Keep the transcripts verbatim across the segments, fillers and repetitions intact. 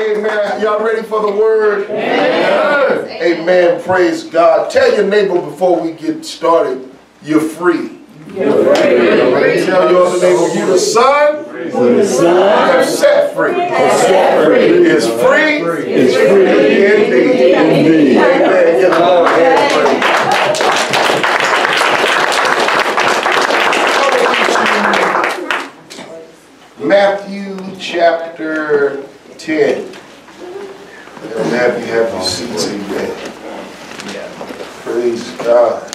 amen. Y'all ready for the word? Amen. Amen. Praise God. Tell your neighbor before we get started, you're free. You're free. Tell your other neighbor, you the son, the son have set free. Set free. Is free. Is free indeed. Indeed. Amen. Give the Lord a hand praise. Matthew chapter ten. And Matthew, have your seats, amen. Praise God.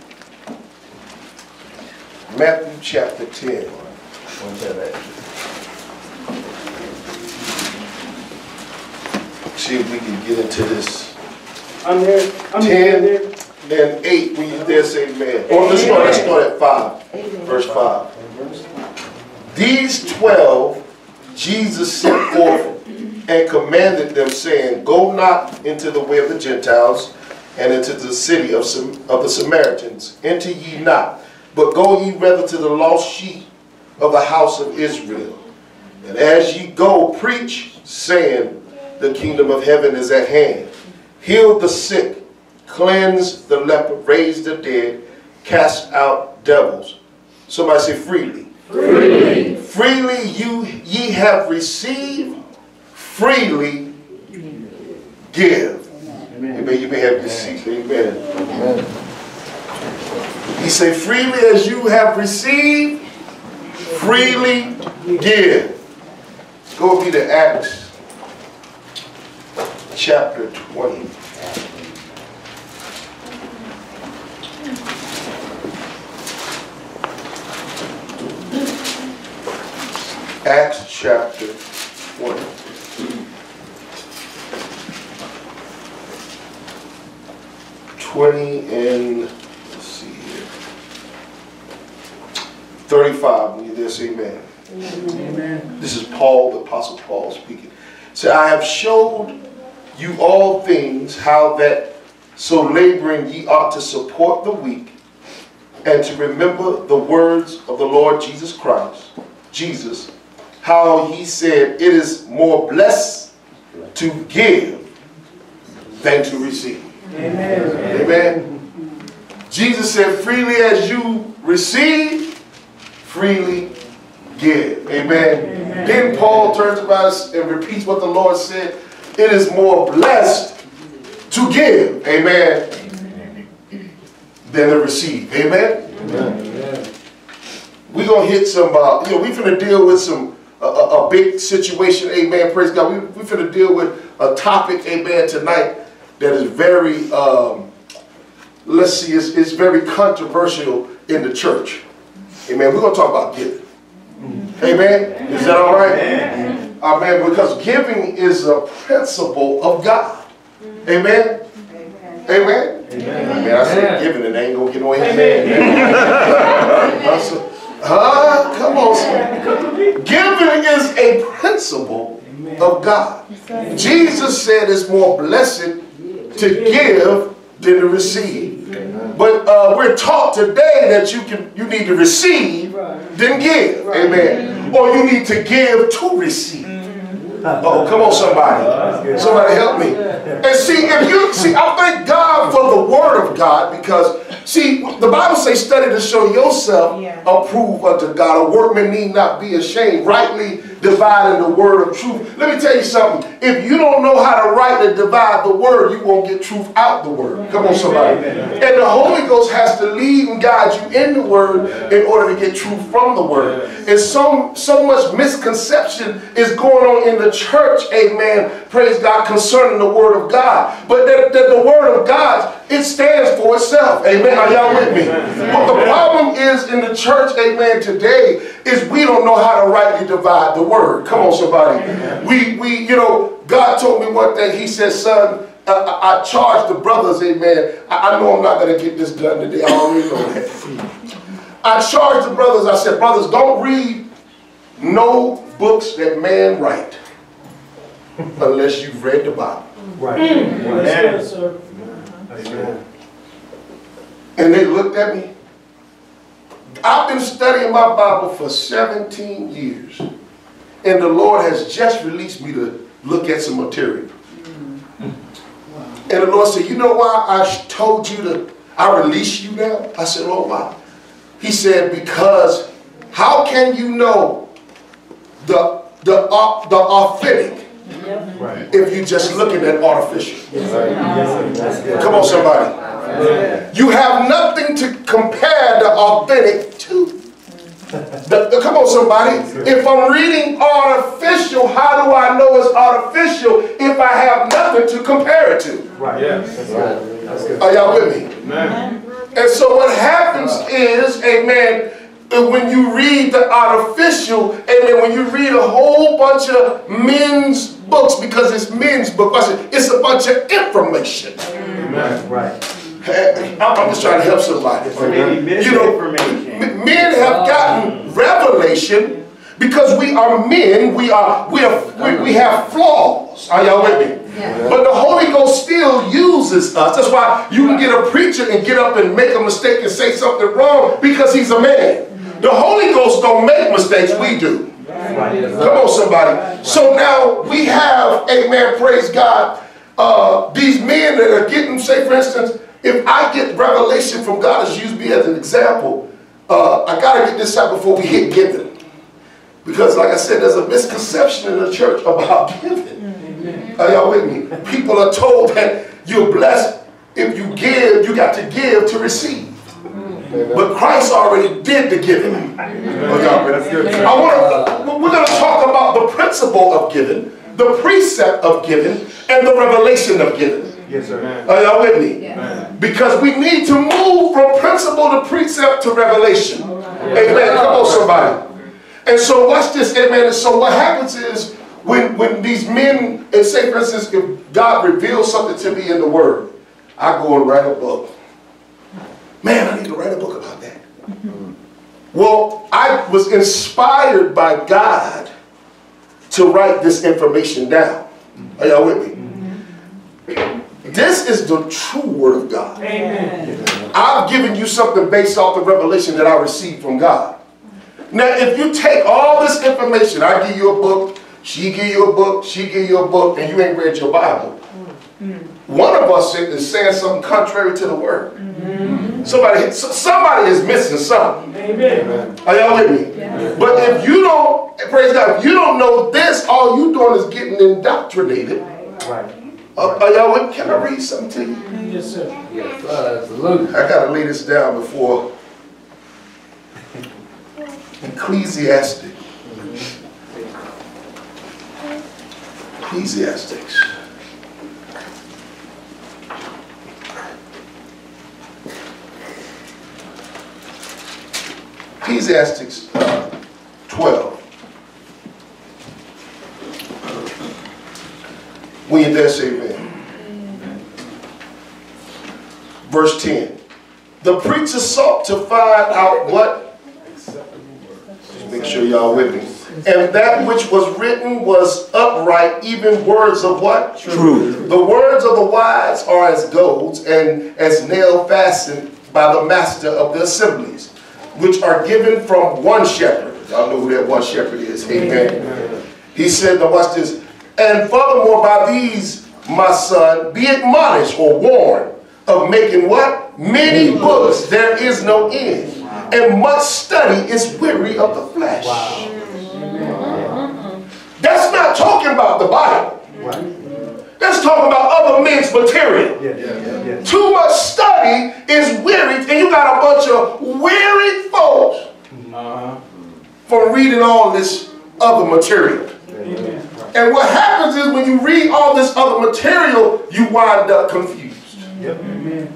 Matthew chapter ten. See if we can get into this. I'm here. I'm ten here. and eight. When you there, say amen. Or let's start, let's start at five. Verse five. These twelve Jesus sent forth and commanded them, saying, Go not into the way of the Gentiles, and into the city of, Sam of the Samaritans. Enter ye not, but go ye rather to the lost sheep of the house of Israel. And as ye go, preach, saying, The kingdom of heaven is at hand. Heal the sick, cleanse the leper, raise the dead, cast out devils. Somebody say freely. Freely. Freely you ye have received, freely give. Amen. Amen. You may have your seat. Amen. Amen. He said, freely as you have received, freely give. Go with me to Acts chapter twenty. Acts chapter twenty. twenty and, let's see here, thirty-five, when you're there, say amen. Amen. This is Paul, the Apostle Paul speaking. So I have showed you all things, how that so laboring ye ought to support the weak, and to remember the words of the Lord Jesus Christ, Jesus, how he said, it is more blessed to give than to receive. Amen. Amen. Jesus said, freely as you receive, freely give. Amen. Amen. Then Paul turns about us and repeats what the Lord said, it is more blessed to give. Amen. Amen. Than to receive. Amen. Amen. We're going to hit some, uh, you know, we're going to deal with some A, a, a big situation, amen, praise God. We, we're going to deal with a topic, amen, tonight that is very, um, let's see, it's, it's very controversial in the church. Amen. We're going to talk about giving. Amen. Is that all right? Amen. Amen. Because giving is a principle of God. Amen. Amen. Amen. Amen. I said giving and they ain't going to get no amen. Amen. Huh? Come on, son. Giving is a principle of God. Jesus said it's more blessed to give than to receive. But uh, we're taught today that you can you need to receive than give. Amen. Or you need to give to receive. Oh, come on, somebody. Somebody help me. And see, if you see, I thank God for the word of God, because see, the Bible says, study to show yourself approved unto God. A workman need not be ashamed, rightly dividing the word of truth. Let me tell you something. If you don't know how to rightly divide the word, you won't get truth out the word. Come on, somebody. And the Holy Ghost has to lead and guide you in the word in order to get truth from the word. And so, so much misconception is going on in the church, amen, praise God, concerning the word of God. But that, that the word of God, it stands for itself. Amen. Are y'all with me? But the problem is in the church, amen, today, is we don't know how to rightly divide the word. Come on, somebody. We, we, you know, God told me one thing. He said, son, uh, I, I charge the brothers, amen. I, I know I'm not going to get this done today. I already know that. I charged the brothers. I said, brothers, don't read no books that man write unless you've read the Bible. Right. Mm. Yes, sir. Amen. And they looked at me. I've been studying my Bible for seventeen years. And the Lord has just released me to look at some material. And the Lord said, you know why I told you to, I release you now? I said, Lord, why? He said, because how can you know the, the, uh, the authentic right. if you're just looking at artificial? Yes, sir. Yes, sir. Come on, somebody. Yes. You have nothing to compare the authentic to. The, the, come on, somebody. If I'm reading artificial, how do I know it's artificial if I have nothing to compare it to? Right. Yes. That's right. That's good. Are y'all with me? Amen. And so what happens is, amen, when you read the artificial, amen, when you read a whole bunch of men's books, because it's men's book, it's a bunch of information. Amen. Right. I'm just trying to help somebody. You know, men have gotten revelation because we are men. We are we have we, we have flaws. Are y'all with me? Yeah. But the Holy Ghost still uses us. That's why you can get a preacher and get up and make a mistake and say something wrong because he's a man. The Holy Ghost don't make mistakes. We do. Come on, somebody. So now we have, amen, praise God, uh, these men that are getting, say for instance, if I get revelation from God, as use me as an example, uh, I got to get this out before we hit giving. Because like I said, there's a misconception in the church about giving. Mm-hmm. Are y'all with me? People are told that you're blessed if you give, you got to give to receive. Mm-hmm. But Christ already did the giving. Mm-hmm. Oh, y'all, that's good. I wanna, we're going to talk about the principle of giving, the precept of giving, and the revelation of giving. Yes, sir. Are y'all with me? Yeah. Because we need to move from principle to precept to revelation. Amen. Amen. Come on, somebody. And so watch this, amen. And so what happens is when, when these men, and say for instance, if God reveals something to me in the Word, I go and write a book. Man, I need to write a book about that. Mm-hmm. Well, I was inspired by God to write this information down. Are y'all with me? Mm-hmm. This is the true Word of God. Amen. I've given you something based off the revelation that I received from God. Now, if you take all this information, I give you a book, she give you a book, she give you a book, and you ain't read your Bible. Mm-hmm. One of us is saying something contrary to the Word. Mm-hmm. Somebody, somebody is missing something. Amen. Are y'all with me? Yes. But if you don't, praise God, if you don't know this, all you doing is getting indoctrinated. Right. Uh, are y'all with? Can I read something to you? Yes, sir. Yes, sir. Absolutely. I got to lay this down before Ecclesiastic. Ecclesiastics. Ecclesiastics uh, twelve. When you're there, say amen. Verse ten. The preacher sought to find out what? Just make sure y'all with me. And that which was written was upright, even words of what? Truth. The words of the wise are as golds and as nail fastened by the master of the assemblies, which are given from one shepherd. Y'all know who that one shepherd is. Amen. Amen. He said, now watch this. And furthermore, by these, my son, be admonished or warned of making what? Many books. There is no end. And much study is weary of the flesh. Wow. That's not talking about the Bible. Right. That's talking about other men's material. Yeah, yeah, yeah. Too much study is weary, and you got a bunch of weary folks uh-huh. from reading all this other material. Amen. And what happens is when you read all this other material, you wind up confused. Yep. Amen.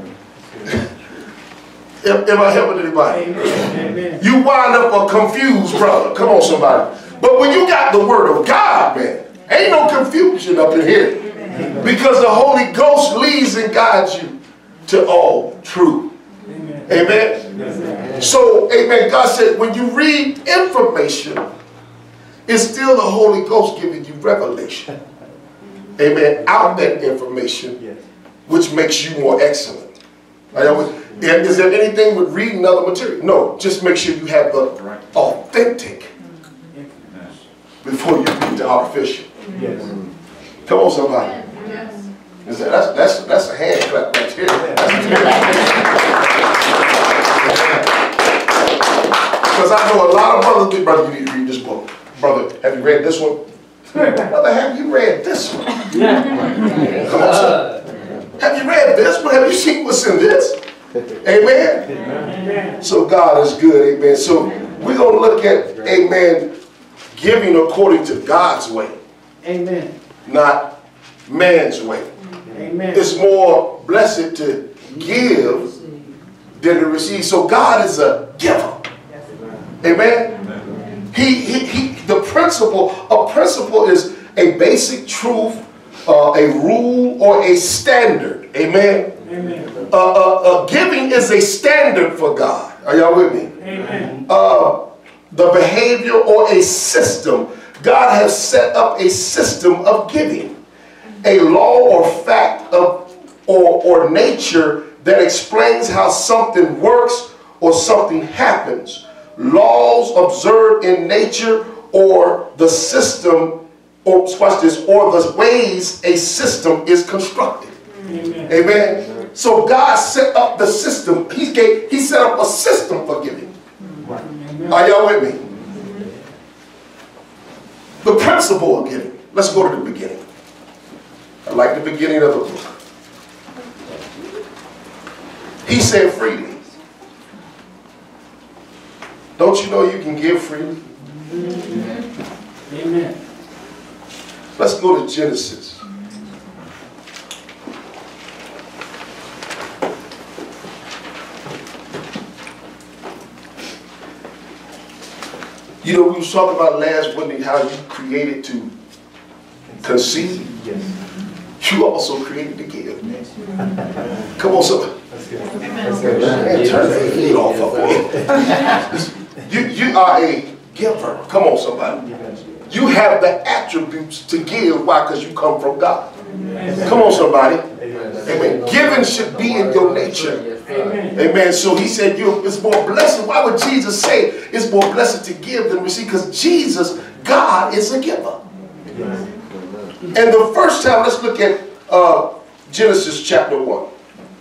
Am, am I helping anybody? Amen. You wind up a confused brother. Come on, somebody. But when you got the Word of God, man, ain't no confusion up in here. Amen. Because the Holy Ghost leads and guides you to all truth. Amen. Amen. Amen. So, amen, God said when you read information, it's still the Holy Ghost giving you revelation. Amen. Out that information, which makes you more excellent. Is there anything with reading other material? No. Just make sure you have the authentic before you read the artificial. Yes. Come on, somebody. Yes. That's, that's, that's a hand clap right here. Because I know a lot of brothers, big brother, you need to read this book. Brother, have you read this one? Brother, have you read this one? Yeah. Come on, sir. Have you read this one? Have you seen what's in this? Amen? Amen. So God is good, amen. So we're going to look at, amen, giving according to God's way. Amen. Not man's way. Amen. It's more blessed to give than to receive. So God is a giver. Amen? He, he, he, the principle, a principle is a basic truth, uh, a rule, or a standard. Amen? Amen. Uh, uh, uh, giving is a standard for God. Are y'all with me? Amen. Uh, the behavior or a system. God has set up a system of giving. A law or fact of or, or nature that explains how something works or something happens. Laws observed in nature or the system, or watch this, or the ways a system is constructed. Amen. Amen. So God set up the system. He gave, He set up a system for giving. Amen. Are y'all with me? The principle of giving. Let's go to the beginning. I like the beginning of the book. He said freely. Don't you know you can give freely? Amen. Let's go to Genesis. You know, we was talking about last Monday how you created to conceive. Yes. You also created to give. Come on, somebody. Man, turn the heat off of it. You, you are a giver. Come on, somebody. You have the attributes to give. Why? Because you come from God. Come on, somebody. Amen. Giving should be in your nature. Amen. Amen. So he said, you, it's more blessed. Why would Jesus say it's more blessed to give than receive? Because Jesus, God, is a giver. And the first time, let's look at uh, Genesis chapter one.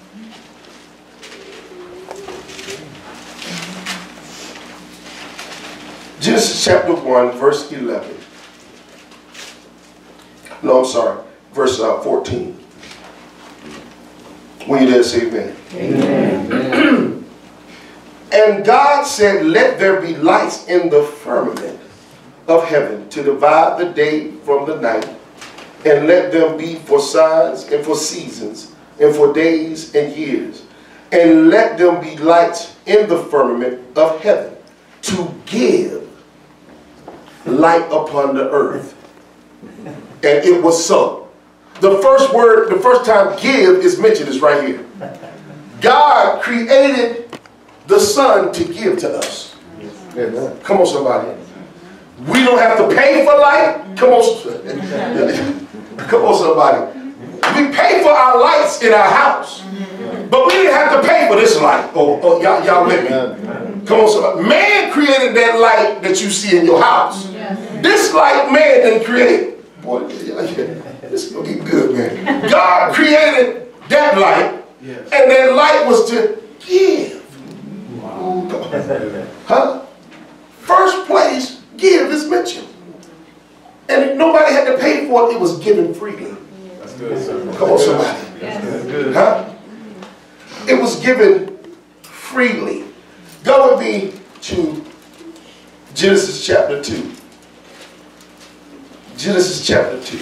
Genesis chapter one, verse eleven. No, I'm sorry. Verse uh, fourteen. When you there, say amen. Amen. And God said, let there be lights in the firmament of heaven to divide the day from the night, and let them be for signs and for seasons and for days and years. And let them be lights in the firmament of heaven to give light upon the earth. And it was so. The first word, the first time give is mentioned is right here. God created the sun to give to us. Amen. Come on, somebody. We don't have to pay for light. Come on. Come on, somebody. We pay for our lights in our house. But we didn't have to pay for this light. Oh, oh y'all, y'all with me? Come on, somebody. Man created that light that you see in your house. This light man didn't create. Boy, this is going to get good, man. God created that light, yes. And that light was to give. Wow. Huh? First place, give is mentioned. And nobody had to pay for it. It was given freely. That's good, sir. Come on, somebody. Yes. That's good. Huh? It was given freely. Go with me to Genesis chapter two. Genesis chapter two.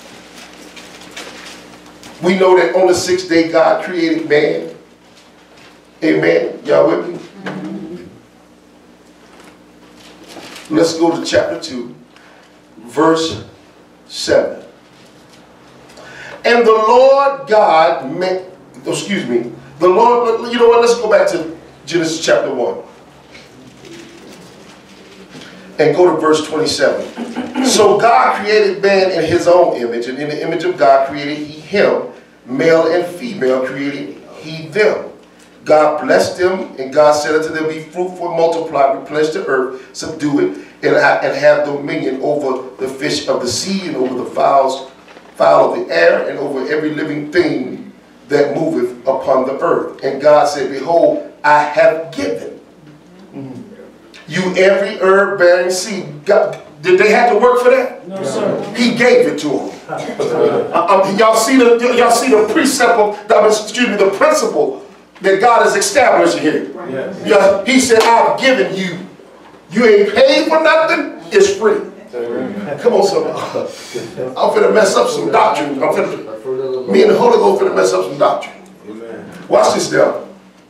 We know that on the sixth day God created man. Amen. Y'all with me? Mm-hmm. Let's go to chapter two, verse seven. And the Lord God met, excuse me, the Lord, you know what, let's go back to Genesis chapter one. And go to verse twenty-seven. So God created man in his own image, and in the image of God created he him, male and female created he them. God blessed them, and God said unto them, be fruitful, multiply, replenish the earth, subdue it, and, and have dominion over the fish of the sea, and over the fowls, fowl of the air, and over every living thing that moveth upon the earth. And God said, behold, I have given you every herb bearing seed. God, did they have to work for that? No, sir. He gave it to them. Uh, y'all see the y'all see the precept of, excuse me, the principle that God is establishing here. Yes. Yeah, he said, I've given you. You ain't paid for nothing. It's free. Come on, somebody. I'm finna mess up some doctrine. I'm finna, me and the Holy Ghost finna mess up some doctrine. Watch this now.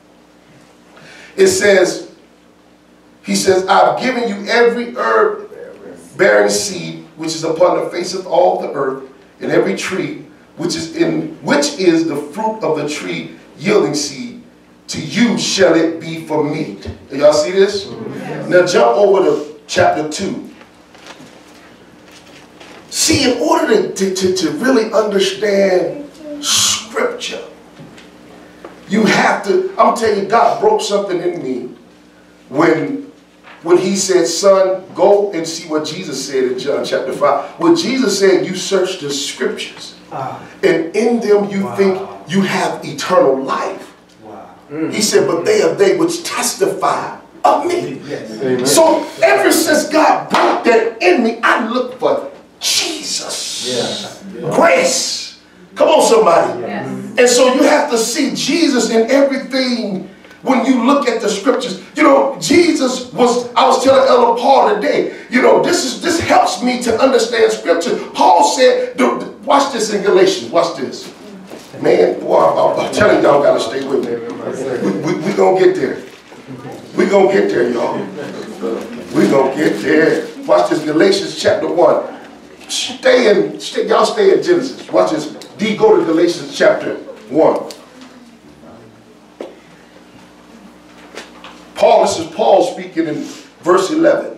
It says, he says, I've given you every herb bearing seed which is upon the face of all the earth, and every tree which is in which is the fruit of the tree yielding seed. To you shall it be for meat. Y'all see this? Mm-hmm. Now jump over to chapter two. See, in order to, to, to, to really understand scripture, you have to, I'm telling you, God broke something in me when, when he said, son, go and see what Jesus said in John chapter five. When Jesus said, you search the scriptures, ah. and in them you wow. think you have eternal life. Mm. He said, but they are they which testify of me. Yes. So ever since God brought that in me, I look for Jesus. Yes. Grace. Come on, somebody. Yes. And so you have to see Jesus in everything when you look at the scriptures. You know, Jesus was, I was telling Elder Paul today, you know, this is this helps me to understand scripture. Paul said, watch this in Galatians, watch this. Man, boy, I'm, I'm telling y'all, gotta stay with me. We, we, we gonna get there. We gonna get there, y'all. We gonna get there. Watch this, Galatians chapter one. Stay in, stay, y'all stay in Genesis. Watch this. D, go to Galatians chapter one. Paul, this is Paul speaking in verse eleven.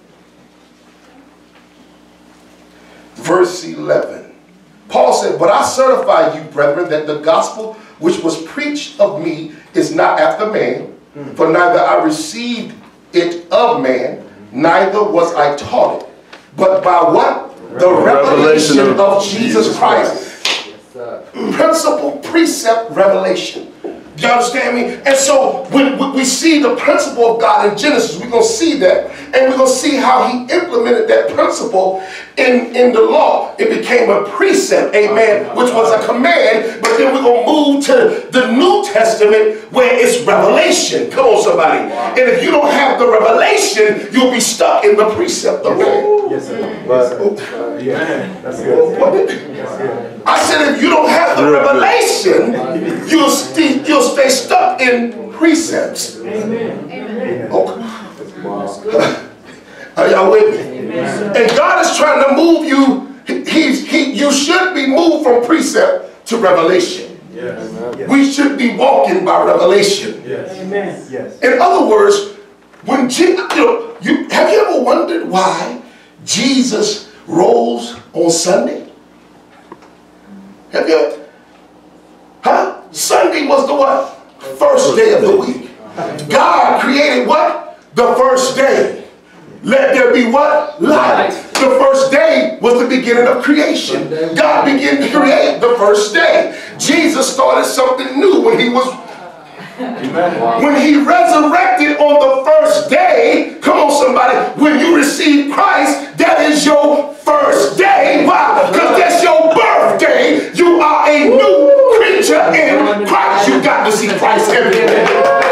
Verse eleven. Paul said, but I certify you, brethren, that the gospel which was preached of me is not after man, mm. for neither I received it of man, neither was I taught it, but by what? The revelation, revelation of, of Jesus Christ. Christ. Principle, precept, revelation. Do you understand me? And so when we see the principle of God in Genesis, we're going to see that. And we're going to see how he implemented that principle in, in the law. It became a precept, amen, which was a command. But then we're going to move to the New Testament where it's revelation. Come on, somebody. And if you don't have the revelation, you'll be stuck in the precept of God. Yes, sir. But, uh, yeah, that's good. What? That's good. I said, if you don't have the revelation, you'll, st you'll stay stuck in precepts. Amen. Amen. Okay. Wow. Are y'all with me? Amen. And God is trying to move you. He's, he, you should be moved from precept to revelation. Yes. We should be walking by revelation. Yes. Amen. Yes. In other words, when you know, you have you ever wondered why Jesus rose on Sunday? Have you ever? Huh? Sunday was the what? First day of the week. God created what? The first day. Let there be what? Light. The first day was the beginning of creation. God began to create the first day. Jesus started something new when he was when he resurrected on the first day. Come on, somebody. When you receive Christ, that is your first day. Why? Because that's your birthday. You are a new creature in Christ. You got to see Christ every day.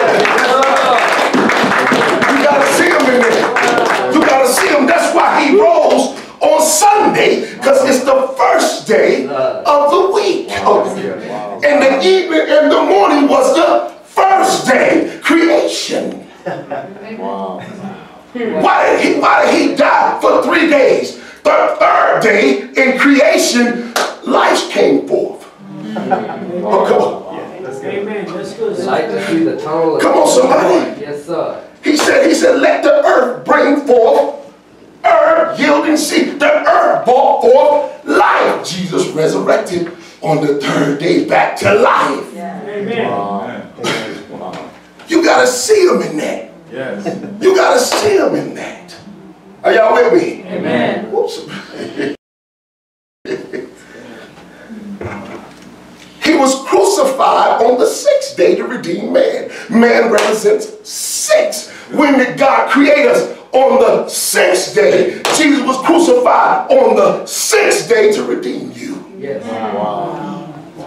You got to see him in there. You got to see him. That's why he rose on Sunday, because it's the first day of the week. And the evening and the morning was the first day, creation. Wow. Why did he, why did he die for three days? The third day in creation, life came forth. Oh, come on. Amen. That's good. Like to see the tunnel. Come on, somebody. Yes, sir. He said, he said, let the earth bring forth herb yielding seed. The earth brought forth life. Jesus resurrected on the third day back to life. Yeah. Amen. Wow. got to see him in that. Yes. You got to see him in that. Are y'all with me? Amen. Whoops. He was crucified on the sixth day to redeem man. Man represents six. When did God create us? On the sixth day. Jesus was crucified on the sixth day to redeem you. Yes. Wow.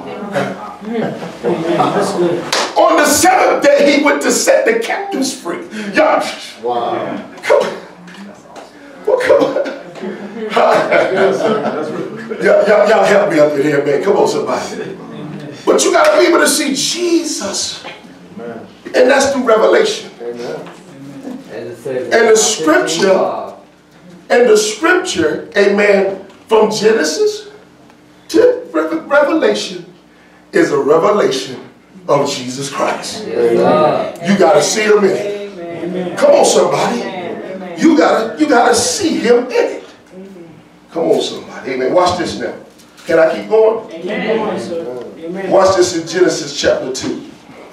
That's good. On the seventh day, he went to set the captives free. Y'all, Wow. come on. Well, come on. Yes, sir. That's really good. Y'all, y'all help me up in here, man. Come on, somebody. But you got to be able to see Jesus. Amen. And that's through revelation. Amen. And it says, And the scripture, and the scripture, amen, from Genesis to Revelation is a revelation of Jesus Christ. Yes, You got to see him in it. Amen. Come on, somebody. You gotta, you gotta see him in it. Come on, somebody. Amen. Watch this now. Can I keep going? Amen. Sir. Amen. Watch this in Genesis chapter two.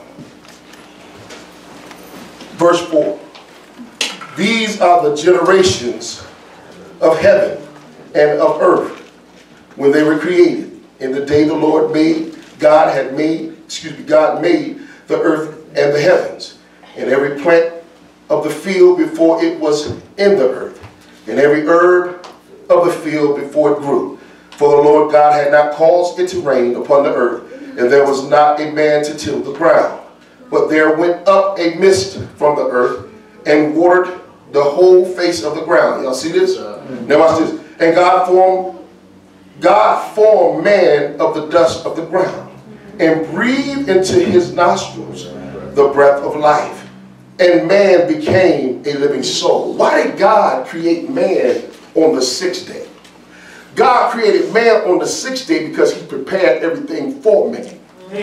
Verse four. These are the generations of heaven and of earth when they were created. In the day the Lord made, God had made, excuse me, God made the earth and the heavens, and every plant of the field before it was in the earth, and every herb of the field before it grew. For the Lord God had not caused it to rain upon the earth, and there was not a man to till the ground. But there went up a mist from the earth, and watered the whole face of the ground. Y'all see this? Now watch this. And God formed, God formed man of the dust of the ground, and breathed into his nostrils the breath of life. And man became a living soul. Why did God create man on the sixth day? God created man on the sixth day because he prepared everything for man.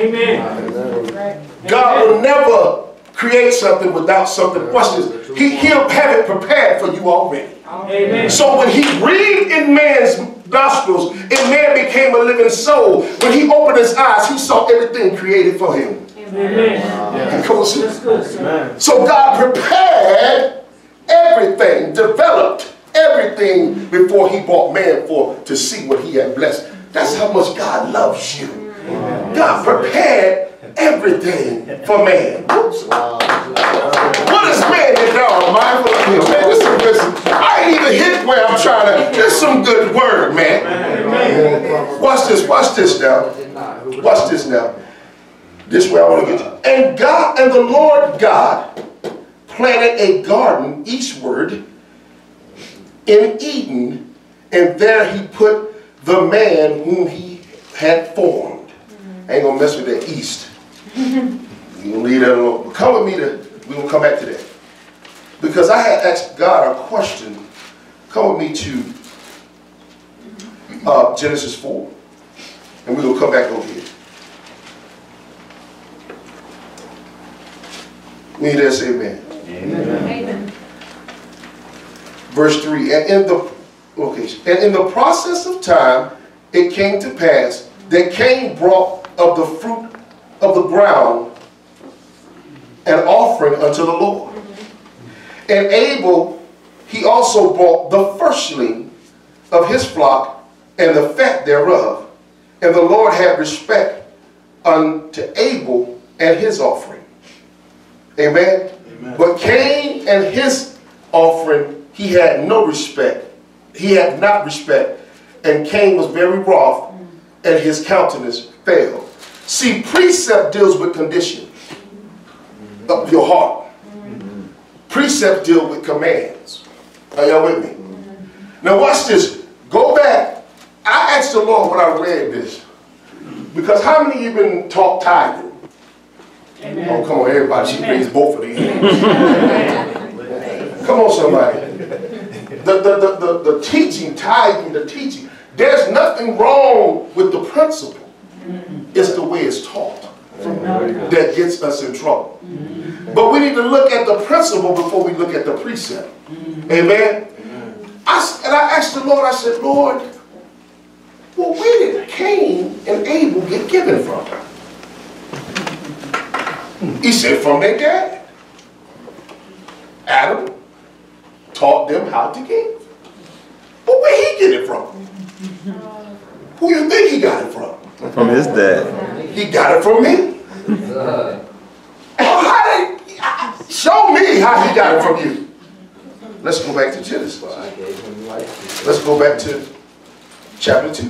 Amen. God will never create something without something. Watch this. He, he'll have it prepared for you already. Amen. So when he breathed in man's nostrils and man became a living soul, when he opened his eyes, he saw everything created for him. Amen. Come on, see? That's good, sir. So God prepared everything, developed everything before he brought man for to see what he had blessed. That's how much God loves you. God prepared everything for man. Oops. What is man that y'all are mindful of him, man? Listen, listen. I ain't even hit where I'm trying to. There's some good word, man. Amen. Watch this. Watch this now. Watch this now. This way I want to get you. And God and the Lord God planted a garden eastward in Eden, and there he put the man whom he had formed. I ain't gonna mess with that east. We're gonna leave that alone. But come with me to, we're gonna come back to that. Because I had asked God a question. Come with me to uh, Genesis four. And we're gonna come back over here. We need to say amen. Amen. Amen. Verse three, and in the okay, and in the process of time, it came to pass that Cain brought of the fruit of the ground an offering unto the Lord. Mm-hmm. And Abel, he also brought the firstling of his flock and the fat thereof. And the Lord had respect unto Abel and his offering. Amen. Amen. But Cain and his offering, he had no respect. He had not respect. And Cain was very wroth, and his countenance fell. See, precept deals with condition of your heart. Precept deal with commands. Are y'all with me? Now watch this. Go back. I asked the Lord when I read this, because how many of you been taught tithing? Amen. Oh, come on, everybody. She raised both of these hands. Come on, somebody. The, the, the, the, the teaching, tithing, the teaching. There's nothing wrong with the principle. It's the way it's taught that gets us in trouble. But we need to look at the principle before we look at the precept. Amen? I, and I asked the Lord, I said, Lord, well, where did Cain and Abel get given from? He said, from their dad. Adam taught them how to give. But where he get it from? Who you think he got it from? From his dad. He got it from me. Uh, Oh, how did, show me how he got it from you. Let's go back to Genesis. I gave him life. Let's go back to chapter two.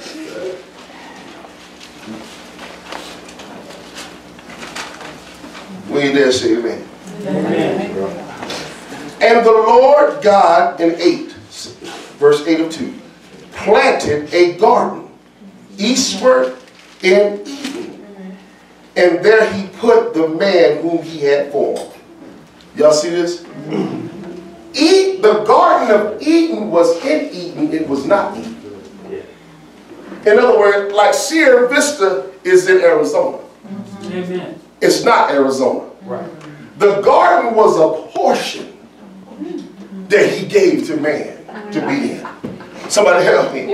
When you there, say amen. Amen. And the Lord God in eight, verse eight of two, planted a garden eastward in Eden, and there he put the man whom he had formed. Y'all see this? Eat, the Garden of Eden was in Eden, it was not Eden. In other words, like Sierra Vista is in Arizona. Amen. It's not Arizona. Right. The garden was a portion that he gave to man to be in. Somebody help me.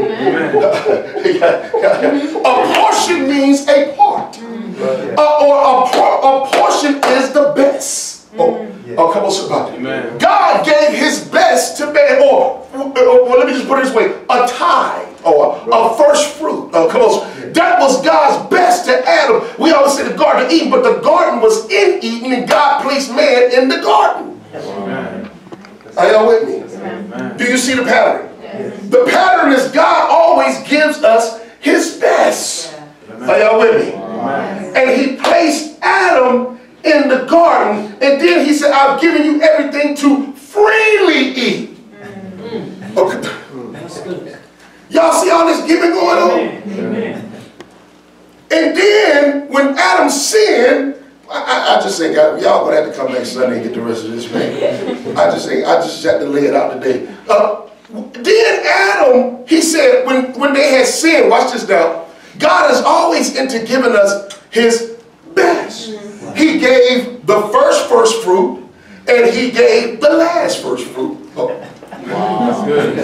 A portion means a part. Uh, or a, por a portion is the best. Oh, oh, come on, somebody. Amen. God gave his best to man. Or, or, or let me just put it this way, a tithe or a, a first fruit. Oh, come on. That was God's best to Adam. We always say the Garden of Eden, but the garden was in Eden and God placed man in the garden. Amen. Are y'all with me? Amen. Do you see the pattern? The pattern is God always gives us his best. Are y'all with me? Amen. And he placed Adam in the garden, and then he said, I've given you everything to freely eat. Okay. Y'all see all this giving going on? Amen. And then when Adam sinned, I, I, I just think y'all gonna have to come back Sunday and get the rest of this, man. I just think I just had to lay it out today. Uh, then Adam, he said, when, when they had sinned, watch this now, God is always into giving us his best. He gave the first first fruit, and he gave the last first fruit. Oh. That's good.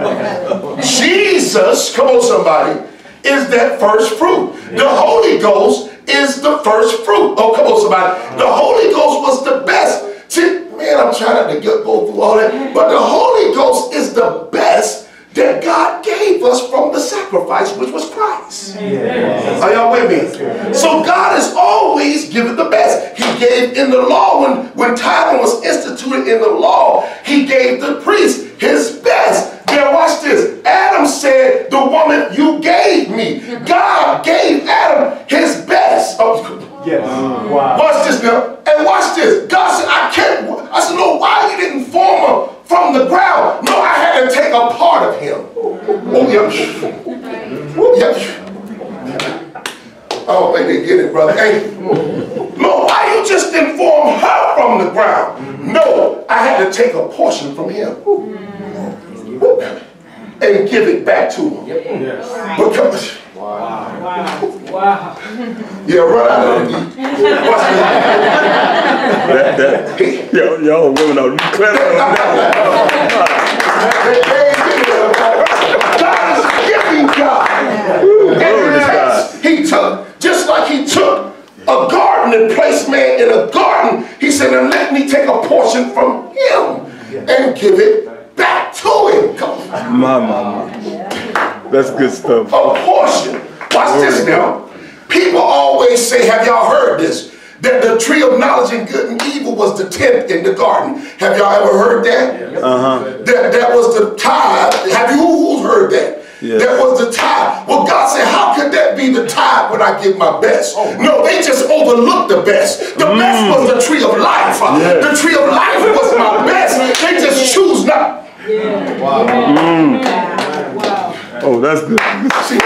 Jesus, come on somebody, is that first fruit. The Holy Ghost is the first fruit. Oh, come on somebody. The Holy Ghost was the best. See, man, I'm trying not to get, go through all that, but the Holy Ghost is the best that God gave us from the sacrifice, which was Christ. Amen. Are y'all with me? So God is always giving the best. He gave in the law, when, when tithing was instituted in the law, he gave the priest his best. Now watch this. Adam said, the woman you gave me. God gave Adam his best. Oh, Yes. Wow. watch this now. And watch this. God said, I can't. I said, no, why you didn't form her from the ground? No, I had to take a part of him. Oh, yeah. Oh, yeah. I don't think they get it, brother. Hey, no, why you just didn't form her from the ground? No, I had to take a portion from him and give it back to him. Yes. Because, Wow. Wow. Wow. yeah, run out of it. Watch That, that, yo, y'all women are clever on God is giving God. Glory to God. He took, just like he took a garden and placed man in a garden, he said, and let me take a portion from him and give it back to him. Come on. My mama. That's good stuff. A portion. Watch this now. People always say, have y'all heard this? That the tree of knowledge and good and evil was the tenth in the garden. Have y'all ever heard that? Uh-huh. That, that was the tithe. Have you, who's heard that? Yes. That was the tithe. Well, God said, how could that be the tithe when I give my best? No, they just overlooked the best. The Mm. best was the tree of life. Yes. The tree of life was my best. They just choose not. Wow. Mm. Wow. Oh, that's good. See,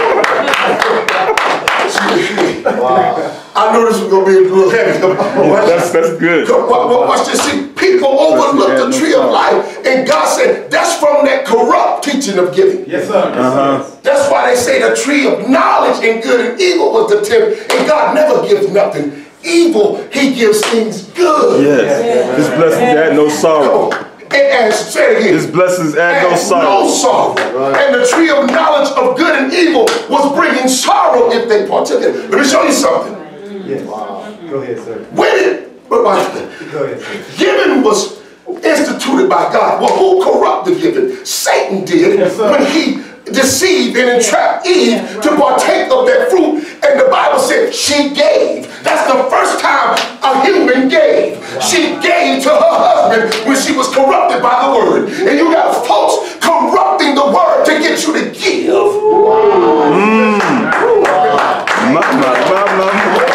I know this was going to be a little heavy. Yeah, that's, that's good. Watch this. See, people overlook the tree of life, and God said that's from that corrupt teaching of giving. Yes, sir. Uh-huh. That's why they say the tree of knowledge and good and evil was the tenth, and God never gives nothing evil. He gives things good. Yes. His blessings add no sorrow. Come on. And, and say it again. His blessings add no And sorrow. no sorrow. And the tree of knowledge of good and evil was bringing sorrow if they partook in it. Let me show you something. Yes. Wow. Go ahead, sir. When it, but watch this. Go ahead, sir. Giving was, instituted by God. Well, who corrupted giving? Satan did when he deceived and entrapped Eve to partake of that fruit. And the Bible said she gave. That's the first time a human gave. She gave to her husband when she was corrupted by the word. And you got folks corrupting the word to get you to give. Mm. My, my, my, my.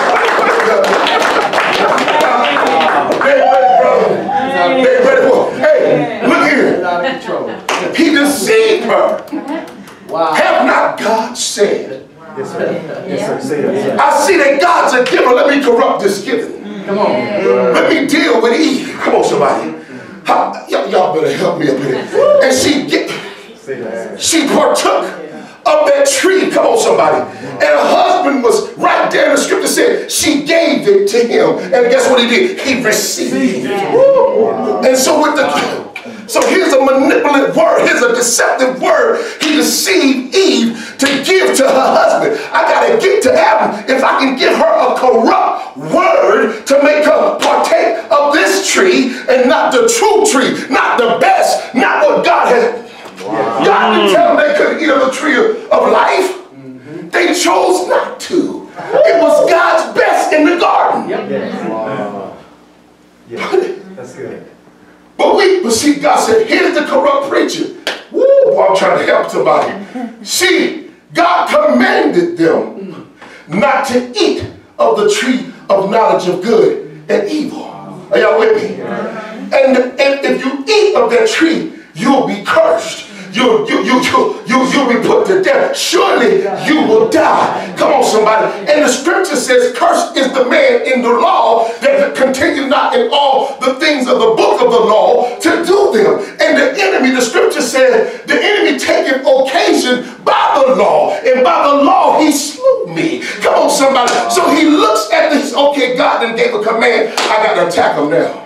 They ready, brother. They ready for, hey, look here. He deceived her. Wow. Have not God said? Yes, sir. Yes, sir. Say that, sir. I see that God's a giver. Let me corrupt this giving. Come on. Let me deal with Eve. Come on, somebody. Y'all better help me up here. And she get, she partook of that tree. Come on, somebody. And her husband was right there. The scripture said she gave it to him. And guess what he did? He received it. And so with the So here's a manipulative word. Here's a deceptive word. He deceived Eve to give to her husband. I got to get to Adam if I can give her a corrupt word to make her partake of this tree and not the true tree, not the best, not what God has. Wow. God didn't tell them they couldn't eat of the tree of life. Mm-hmm. They chose not to. It was God's best in the garden. Yep. Yes. Wow. Yeah. That's good. But we, but see, God said, here's the corrupt preacher. Woo, boy, I'm trying to help somebody. See, God commanded them not to eat of the tree of knowledge of good and evil. Are y'all with me? And, and if you eat of that tree, you'll be cursed. You, you, you, you, you, you'll be put to death. Surely you will die. Come on, somebody. And the scripture says, cursed is the man in the law that continue not in all the things of the book of the law to do them. And the enemy, the scripture said, the enemy taketh occasion by the law. And by the law, he slew me. Come on, somebody. So he looks at this, okay, God then gave a command. I got to attack him now.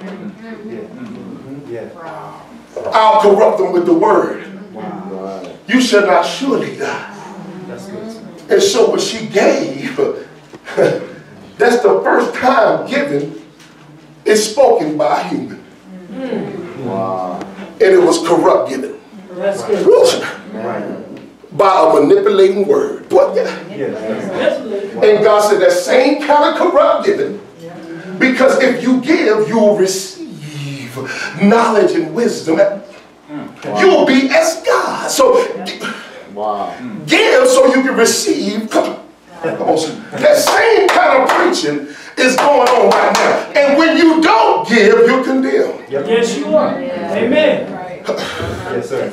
I'll corrupt them with the word. You shall not surely die. That's good. And so what she gave, that's the first time given is spoken by a human. Wow. And it was corrupt giving. That's good. By a manipulating word. What? Yes. And God said that same kind of corrupt giving, because if you give, you will receive knowledge and wisdom. Wow. You will be as God. So wow. Give so you can receive. Come on. That same kind of preaching is going on right now. And when you don't give, you're condemned. Yep. Yes, you are. Yeah. Amen. Right. Yes, sir.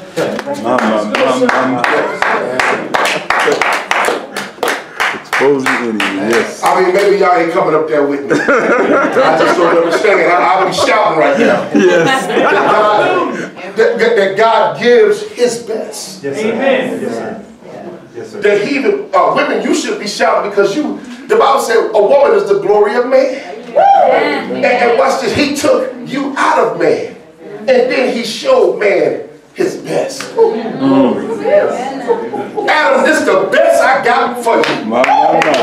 Exposing enemy, yes. I mean, maybe y'all ain't coming up there with me. I just don't understand. I, I'll be shouting right now. Yes. That God, that, that, that God gives his best. Yes, sir. Amen. Yes, sir. Yes, sir. That he, uh, women, you should be shouting because you, the Bible said a woman is the glory of man. And, and watch this, he took you out of man. And then he showed man his best. Mm. Adam, this is the best I got for you. My, my, my.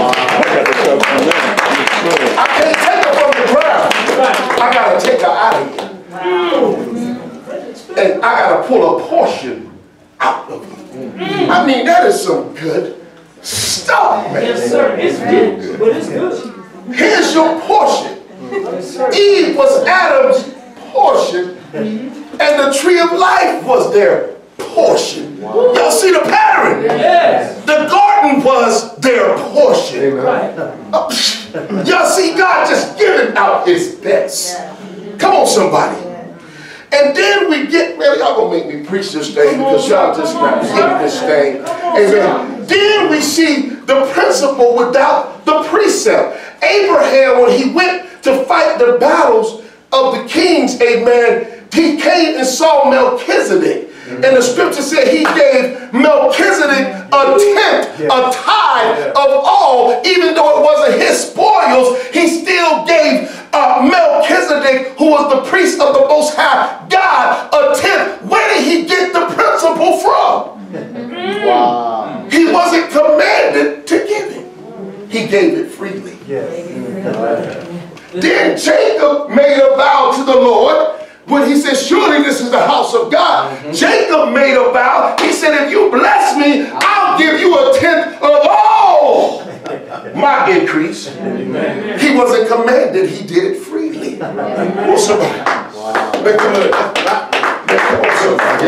I can't take her from the ground. I gotta take her out of here. And I gotta pull a portion out of her. I mean, that is some good stuff, man. Yes, sir. It's good, but it's good. Here's your portion. Eve was Adam's portion, and the tree of life was their portion. Wow. Y'all see the pattern? Yes. The garden was their portion. Right. Y'all see God just giving out his best. Come on, somebody. And then we get, man, y'all gonna make me preach this thing because y'all just not getting this thing. Amen. Then we see the principle without the precept. Abraham, when he went to fight the battles of the kings, amen, he came and saw Melchizedek. And the scripture said he gave Melchizedek a tenth, a tithe of all, even though it wasn't his spoils, he still gave uh, Melchizedek, who was the priest of the Most High God, a tenth. Where did he get the principle from? Wow. He wasn't commanded to give it. He gave it freely. Yes. Then Jacob made a vow to the Lord when he said, surely this is the house of God, mm-hmm. Jacob made a vow. He said, if you bless me, I'll give you a tenth of all my increase. Amen. He wasn't commanded. He did it freely. Well, somebody. Wow. Man, come on. Man, come on, somebody.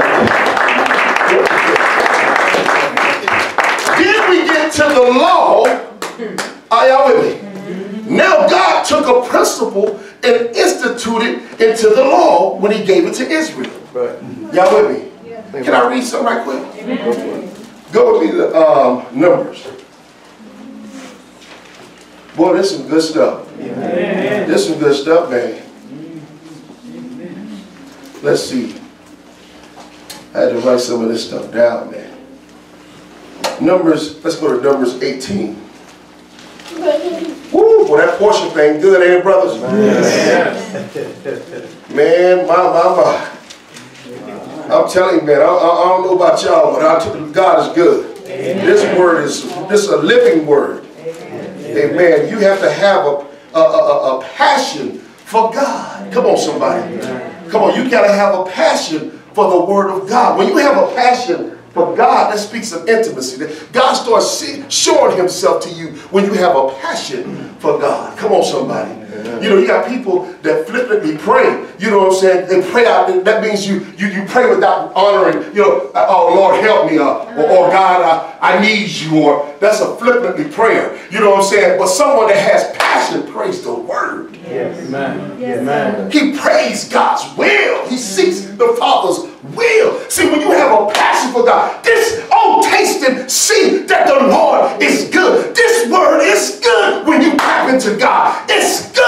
Then we get to the law. Are y'all with me? Now God took a principle and instituted into the law when he gave it to Israel. Right. Y'all with me? Yeah. Can I read something right quick? Amen. Go with me to um, Numbers. Boy, this is some good stuff. Amen. This is some good stuff, man. Let's see. I had to write some of this stuff down, man. Numbers, let's go to Numbers eighteen. Woo, well, that portion thing good, ain't it, brothers? Man, man my, my, my. I'm telling you, man, I, I, I don't know about y'all, but I God is good. Amen. This word is, this is a living word. Amen. Amen. You have to have a, a, a, a passion for God. Come on, somebody. Amen. Come on, you got to have a passion for the word of God. When you have a passion for God, that speaks of intimacy. God starts see, showing himself to you when you have a passion for God. Come on, somebody. You know, you got people that flippantly pray. You know what I'm saying? They pray out. That means you you, you pray without honoring, you know, oh, Lord, help me, uh, or, or God, I, I need you, or that's a flippantly prayer. You know what I'm saying? But someone that has passion prays the word. Yes. Amen. Yes. Amen. He prays God's will. He seeks the Father's will. See, when you have a passion for God, this, oh, taste and see that the Lord is good. This word is good when you tap into God. It's good.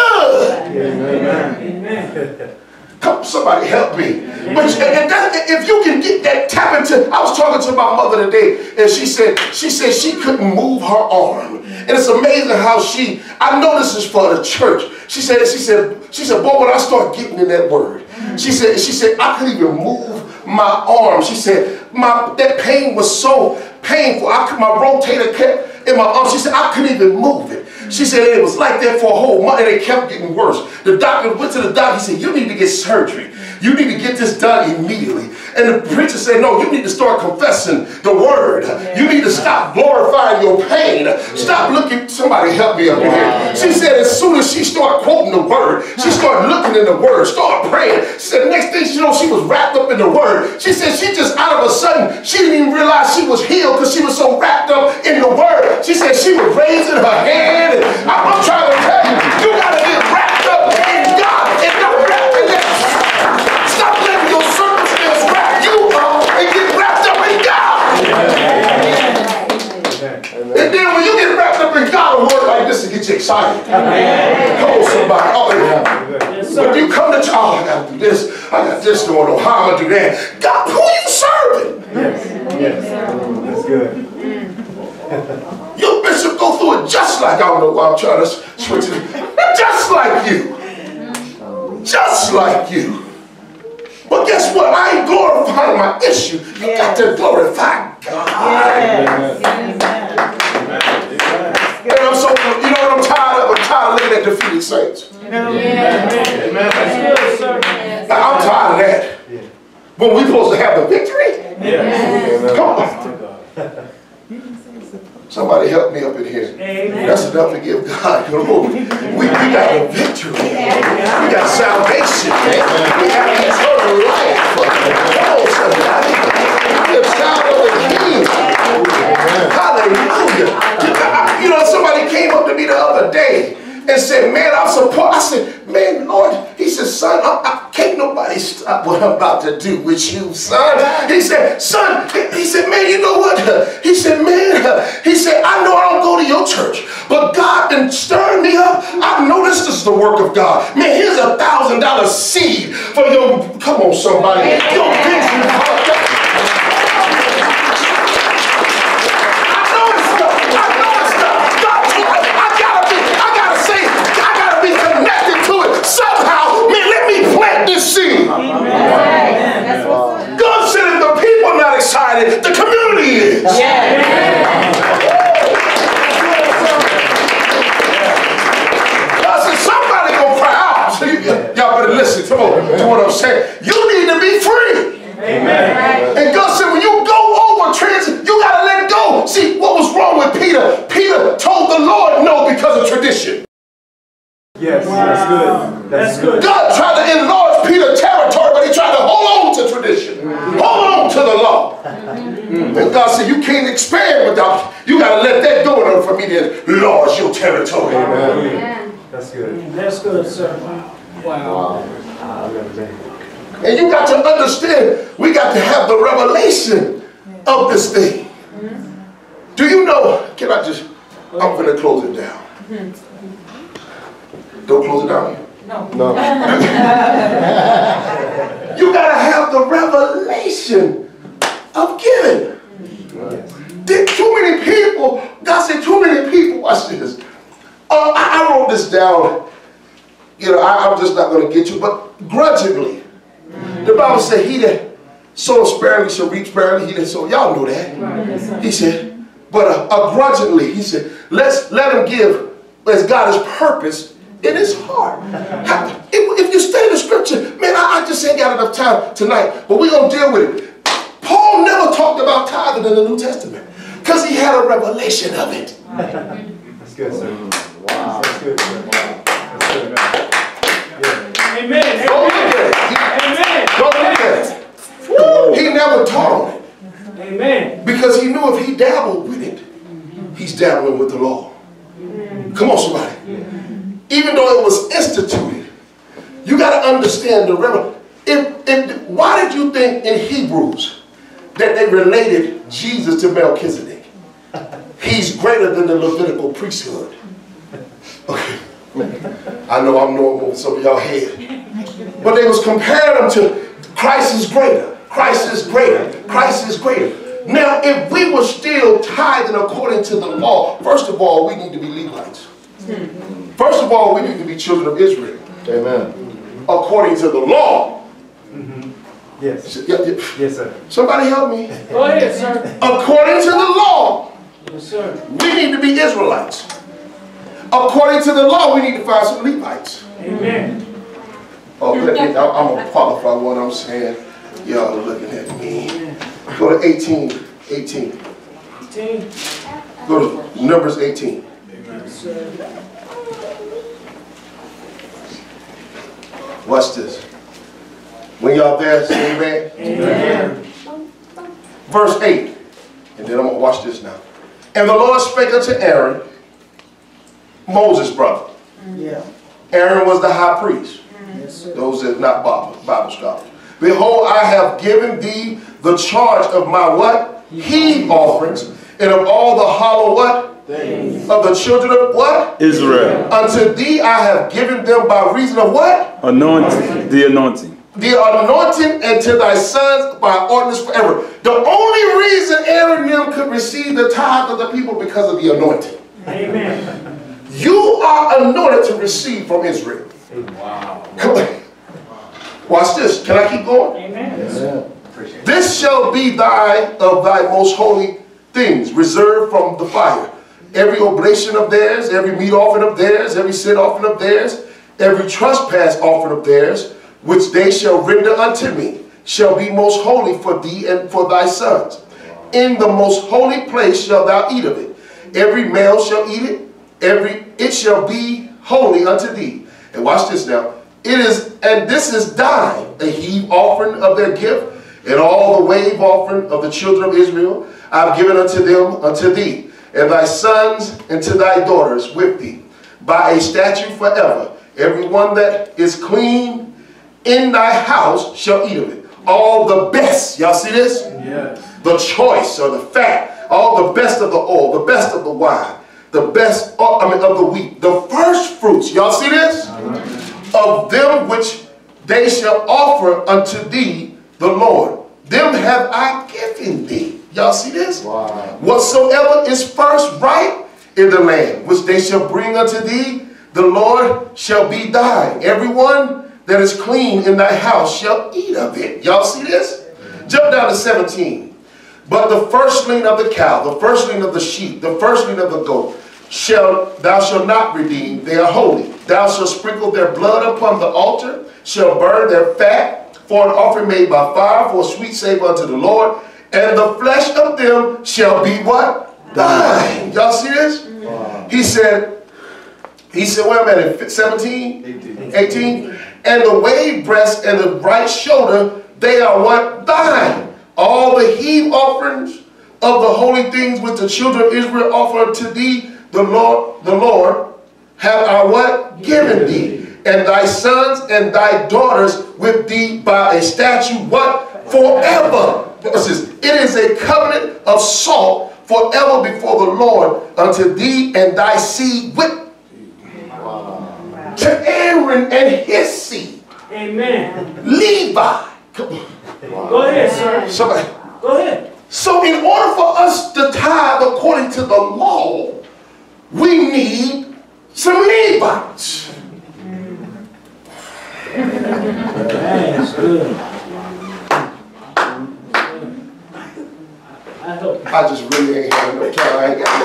Amen. Amen. Come, somebody help me. But and that, if you can get that tap into, I was talking to my mother today, and she said she said she couldn't move her arm, and it's amazing how she. I know this is for the church. She said she said she said, boy, when I start getting in that word, she said she said I couldn't even move my arm. She said my that pain was so painful. I could, my rotator kept in my arm. She said I couldn't even move it. She said it was like that for a whole month and it kept getting worse. The doctor went to the doctor. He said, you need to get surgery. You need to get this done immediately. And the preacher said, no, you need to start confessing the word. You need to stop glorifying your pain. Stop looking. Somebody help me up in here. She said as soon as she started quoting the word, she started looking in the word, started praying. She said the next thing she knows, she was wrapped up in the word. She said she just out of a sudden, she didn't even realize she was healed because she was so wrapped up in the word. She said she was raising her hand. And I'm trying to tell you, you got to get wrapped up in God and not wrapped in that. Stop letting your circumstance wrap you up and get wrapped up in God. Amen. And then when you get wrapped up in God, a word like this will get you excited. Amen. Come on, somebody. Oh, yeah. Yes, when you come to church, oh, I got to do this, I got this going on, how am I going to do that? God, who are you serving? Yes, yes, that's good. Your bishop go through it just like, I don't know why I'm trying to switch it, just like you. Just like you. But guess what? I ain't glorifying my issue. You yes. got to glorify God. Yes. Amen. And I'm so, you know what I'm tired of? I'm tired of looking at defeated saints. Amen. Amen. I'm tired of that. When we supposed to have the victory? Yes. Come on. Somebody help me up in here. Amen. That's enough to give God glory. We, we got the victory. We got salvation. We got eternal life. Oh, somebody. We're a child of the King. Hallelujah. You know, somebody came up to me the other day and said, man, I'm supposed, I said, man, Lord, he said, son, I, I can't nobody stop what I'm about to do with you, son. He said, son, he, he said, man, you know what? He said, man, he said, I know I don't go to your church, but God been stirring me up. I know this is the work of God. Man, here's a thousand dollar seed for your, come on, somebody, your vision. God said if the people are not excited, the community is. Yeah. I said somebody gonna cry out. Y'all better listen to what I'm saying. You need to be free. Amen. And God said, when you go over transit, you got to let go. See, what was wrong with Peter? Peter told the Lord no because of tradition. Yes, that's good. That's good. God tried to enlarge Peter's territory, but he tried to hold on to tradition. Hold on to the law. And God said, you can't expand without, you got to let that go in order for me to enlarge your territory. Amen. That's good. That's good, sir. Wow. And you got to understand, we got to have the revelation of this thing. Do you know, can I just, I'm going to close it down. Don't close it down. No. No. You got to have the revelation of giving. Did too many people, God said too many people, watch this. Uh, I, I wrote this down, you know, I, I'm just not going to get you, but grudgingly. The Bible said, he that sows sparingly shall reap sparingly. He that sows, y'all know that. He said, but uh, uh, grudgingly, he said, let's let him give as God has purpose in his heart. How, if, if you study the scripture, man, I, I just ain't got enough time tonight, but we're going to deal with it. Paul never talked about tithing in the New Testament because he had a revelation of it. That's good, sir. Wow. That's good, sir. Wow. That's good. Yeah. Amen. Don't look at it. Amen. Don't look at it. He never taught on it. Amen. Because he knew if he dabbled with it, he's dabbling with the law. Come on, somebody. Even though it was instituted, you got to understand the revelation. If, if, why did you think in Hebrews that they related Jesus to Melchizedek? He's greater than the Levitical priesthood. Okay. I know I'm normal with some of y'all head. But they was comparing them to Christ is greater. Christ is greater. Christ is greater. Now, if we were still tithing according to the law, first of all, we need to be Levites. First of all, we need to be children of Israel. Amen. According to the law. Mm-hmm. Yes. Yeah, yeah. Yes, sir. Somebody help me. Go ahead, sir. According to the law, Yes, sir. we need to be Israelites. According to the law, we need to find some Levites. Amen. Oh, let me, I, I'm going to qualify what I'm saying. Y'all are looking at me. Go to eighteen. eighteen. eighteen. Go to Numbers eighteen. Amen, sir. Watch this. When y'all there, say amen. Amen. Verse eight. And then I'm going to watch this now. And the Lord spake unto Aaron, Moses' brother. Yeah. Aaron was the high priest. Yes, sir. Those that are not Bible, Bible scholars. Behold, I have given thee the charge of my what? Heave offerings, and of all the hollow what? Things. Of the children of what? Israel. Unto thee I have given them by reason of what? Anointing. The anointing. The anointing, and to thy sons by ordinance forever. The only reason Aaron and them could receive the tithe of the people because of the anointing. Amen. You are anointed to receive from Israel. Wow. Come on. Watch this. Can I keep going? Amen. Amen. This shall be thy of thy most holy things, reserved from the fire. Every oblation of theirs, every meat offering of theirs, every sin offering of theirs, every trespass offering of theirs, which they shall render unto me, shall be most holy for thee and for thy sons. In the most holy place shalt thou eat of it. Every male shall eat it. Every it shall be holy unto thee. And watch this now. It is, and this is thine, a heave offering of their gift, and all the wave offering of the children of Israel I have given unto them, unto thee, and thy sons and to thy daughters with thee, by a statute forever. Every one that is clean in thy house shall eat of it. All the best, y'all see this? Yes. The choice or the fat, all the best of the oil, the best of the wine, the best uh, I mean, of the wheat, the first fruits, y'all see this? Uh-huh. Of them which they shall offer unto thee, the Lord. Them have I given thee. Y'all see this? Wow. Whatsoever is first right in the land, which they shall bring unto thee, the Lord shall be thine. Everyone that is clean in thy house shall eat of it. Y'all see this? Jump down to seventeen. But the firstling of the cow, the firstling of the sheep, the firstling of the goat, shall thou shalt not redeem. They are holy. Thou shalt sprinkle their blood upon the altar, shall burn their fat for an offering made by fire, for a sweet savor unto the Lord. And the flesh of them shall be what? Thine. Y'all see this? Wow. He said, he said, wait a minute, seventeen? eighteen. eighteen. And the wave breast and the right shoulder, they are what? Thine. All the heave offerings of the holy things which the children of Israel offer unto thee, the Lord, the Lord, have I what? Given thee. And thy sons and thy daughters with thee by a statute, what? Forever. It is a covenant of salt forever before the Lord unto thee and thy seed with wow. To Aaron and his seed. Amen. Levi. Come on. Wow. Go ahead, sir. Somebody. Go ahead. So in order for us to tithe according to the law, we need some Levites. That's good. I just really ain't having no time. I ain't got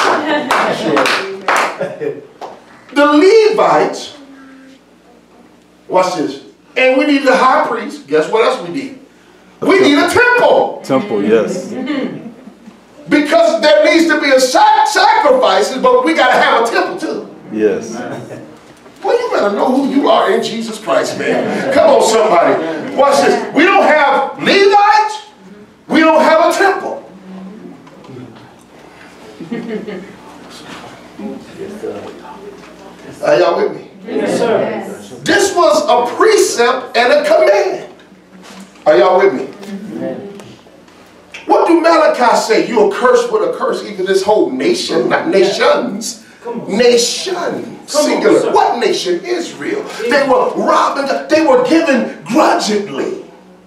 no time. The Levites, watch this. And we need the high priest. Guess what else we need? We need a temple. Temple, yes. Because there needs to be a sac sacrifices, but we got to have a temple too. Yes. Well, you better know who you are in Jesus Christ, man. Come on, somebody. Watch this. We don't have Levites. We don't have a temple. Are y'all with me? Yes, sir. This was a precept and a command. Are y'all with me? Amen. What do Malachi say? You are cursed with a curse, even this whole nation, not nations. Nation, singular. What nation? Israel. They were robbing, they were given grudgingly.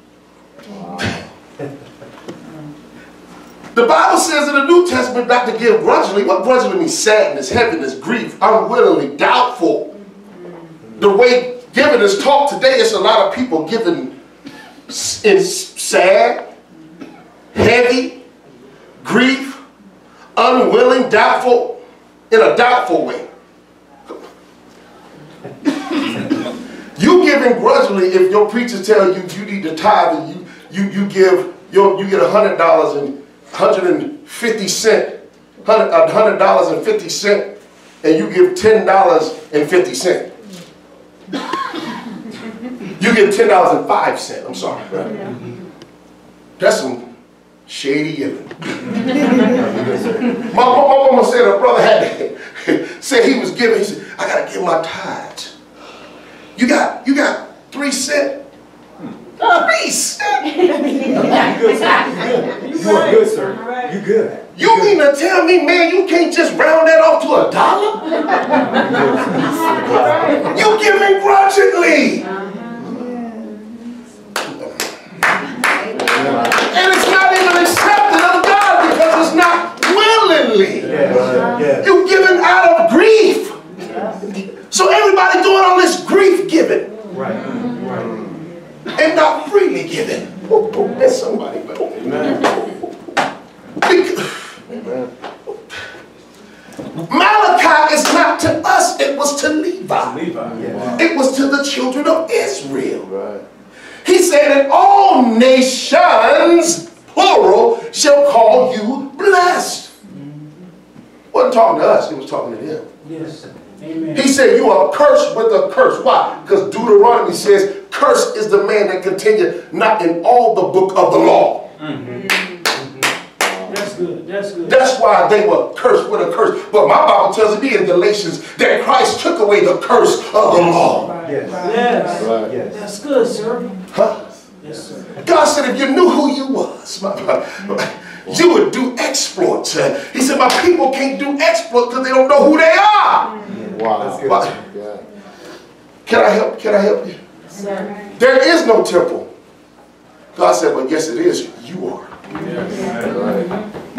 The Bible says in the New Testament not to give grudgingly. What grudgingly means? Sadness, heaviness, grief, unwillingly, doubtful. The way giving is taught today, it's a lot of people giving in sad, heavy, grief, unwilling, doubtful, in a doubtful way. You giving grudgingly if your preacher tells you you need to tithe and you you you give your you get a hundred dollars and hundred and fifty cent, hundred a hundred dollars and fifty cent, and you give ten dollars and fifty cent. You get ten dollars and five cent. I'm sorry. Right? That's some shady giving. my, my, my mama said her brother had said he was giving. He said, "I gotta give my tithes." You got you got three cent. Three cent. You are good, sir. You good. You good. Mean to tell me, man, you can't just round that off to a dollar? You giving grudgingly. And it's not even accepted of God because it's not willingly. Yeah. Yeah. You giving out of grief. So everybody doing all this grief giving. Right. Right. And not freely given. Oh, oh, that's somebody. Amen. Amen. Malachi is not to us, it was to Levi. Levi. Yeah. It was to the children of Israel. Right. He said, and all nations, plural, shall call you blessed. Wasn't talking to us, he was talking to them. Yes. Amen. He said, you are cursed with a curse. Why? Because Deuteronomy says, cursed is the man that continued not in all the book of the law. Mm-hmm. Mm-hmm. That's good. That's good. That's why they were cursed with a curse. But my Bible tells me in Galatians that Christ took away the curse of the law. Right. Yes. Yes. Right. Yes. That's good, sir. Huh? Yes, sir. God said, if you knew who you was, you would do exploits. He said, my people can't do exploits because they don't know who they are. Wow. That's good. Yeah. Can I help? Can I help you? Sir. There is no temple. God said, well, yes, it is. You are. Yes. Right.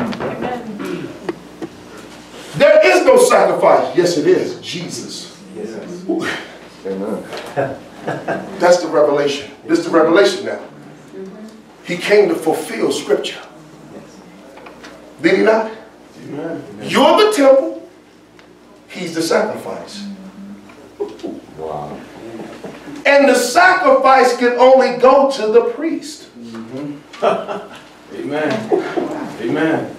There is no sacrifice. Yes, it is. Jesus. Yes. Amen. That's the revelation. This is the revelation now. He came to fulfill Scripture. Did he not? Amen. You're the temple. He's the sacrifice. Wow. And the sacrifice can only go to the priest. Mm-hmm. Amen. Amen.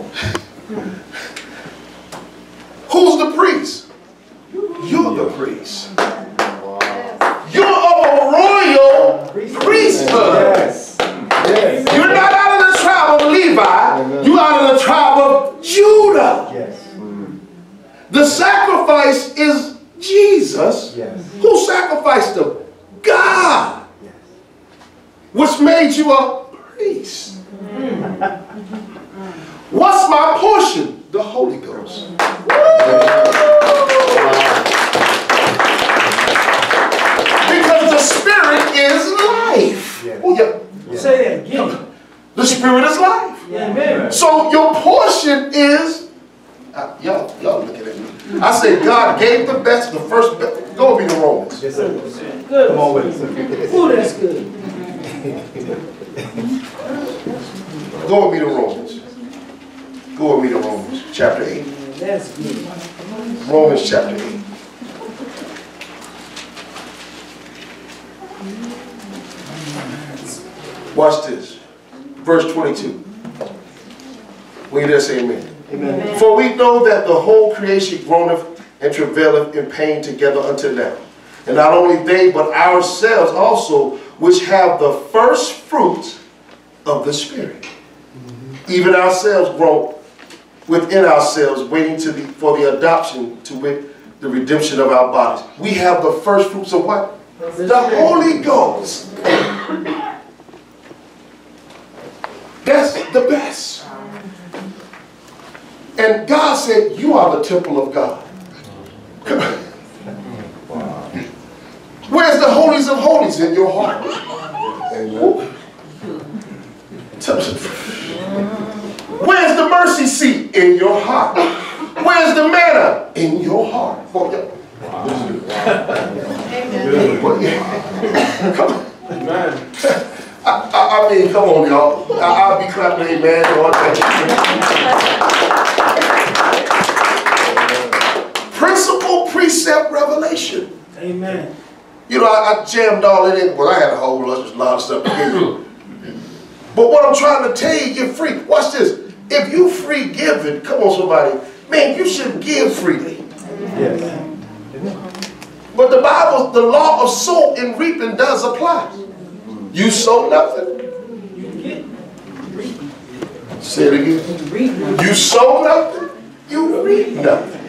Who's the priest? You're the priest. Wow. You're of a royal priesthood. Yes. Yes. You're not out of the tribe of Levi. You're out of the tribe of Judah. Yes. The sacrifice is Jesus. Yes. Who sacrificed him? God. Yes. Which made you a priest. What's my portion? The Holy Ghost. Because the Spirit is life. Yes. Oh, yeah. Yes. Say that again. The Spirit is life. Amen. So your portion is, uh, y'all, y'all looking at me. I said God gave the best, the first best. Go with me to Romans. Yes, sir. Good. Come on with us, sir. Ooh, that's good. Go with me to Romans. Go with me to Romans, chapter eight. That's good. Romans chapter eight. Watch this. Verse twenty-two. When you there, say amen. Amen. For we know that the whole creation groaneth and travaileth in pain together until now. And not only they, but ourselves also, which have the first fruits of the Spirit. Mm-hmm. Even ourselves groan within ourselves, waiting to the, for the adoption, to wit, the redemption of our bodies. We have the first fruits of what? The Holy Ghost. That's the best. And God said, you are the temple of God. Where's the holies of holies? In your heart. Where's the mercy seat? In your heart. Where's the manna? In your heart. Amen. Come on. Amen. I, I, I mean, come on, y'all. I, I'll be clapping amen. Principle, precept, revelation. Amen. You know, I, I jammed all it in. Well, I had a whole lot of stuff to give you. But what I'm trying to tell you, you're free. Watch this. If you free giving, come on, somebody. Man, you should give freely. Yes. But the Bible, the law of sow and reaping does apply. You sow nothing. Say it again. You sow nothing. You reap nothing.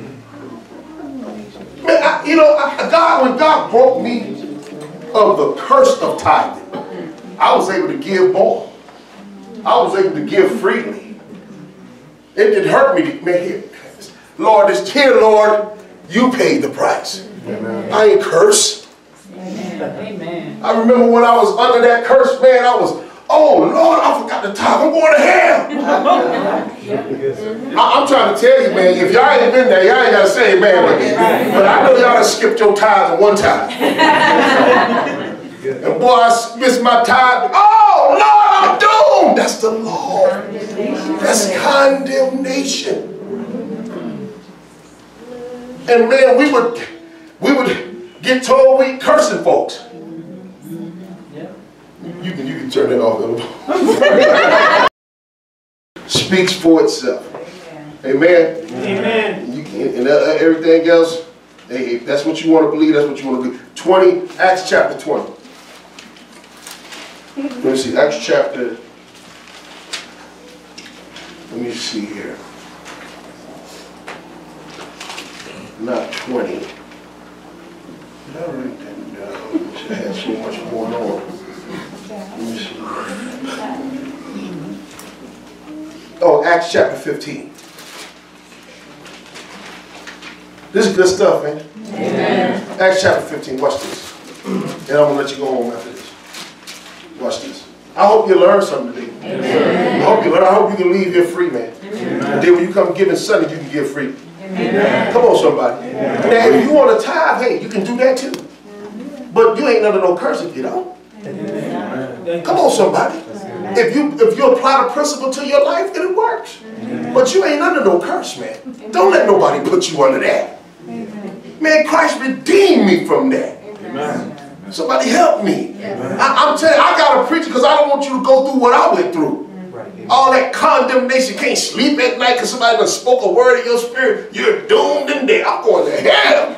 Man, I, you know, I, God, when God broke me of the curse of tithing, I was able to give more. I was able to give freely. It didn't hurt me to, man, here, Lord, it's here, Lord, you paid the price. Amen. I ain't cursed. Amen. I remember when I was under that curse, man, I was, oh, Lord, I forgot the tithe. I'm going to hell. I, I'm trying to tell you, man, if y'all ain't been there, y'all ain't got to say amen. But, but I know y'all done skipped your tithe at one time. And boy, I missed my tithe. Oh, Lord, I'm doomed. That's the law. That's condemnation. And man, we would, we would get told we cursing folks. You can, you can turn it off. Speaks for itself. Amen. Amen. You can, and uh, everything else, hey, if that's what you want to believe, that's what you want to believe. twenty, Acts chapter twenty. Let me see, Acts chapter, let me see here. Not twenty. Did I write that down? I had so much going on. Let me see. Oh, Acts chapter fifteen. This is good stuff, man. Amen. Acts chapter fifteen, watch this. And I'm going to let you go home after this. Watch this. I hope you learned something today. Amen. I hope you learn. I hope you can leave here free, man. Amen. And then when you come giving Sunday, you can give free. Amen. Come on, somebody. Amen. Now, if you want to tithe, hey, you can do that too. But you ain't under no curse if you don't. Amen. Come on, somebody. If you if you apply the principle to your life, it works. Amen. But you ain't under no curse, man. Don't let nobody put you under that. Amen. Man, Man, Christ redeemed me from that. Amen. Somebody help me. I, I'm telling you, I got to preach because I don't want you to go through what I went through. All that condemnation, can't sleep at night because somebody done spoke a word in your spirit. You're doomed and dead. I'm going to hell.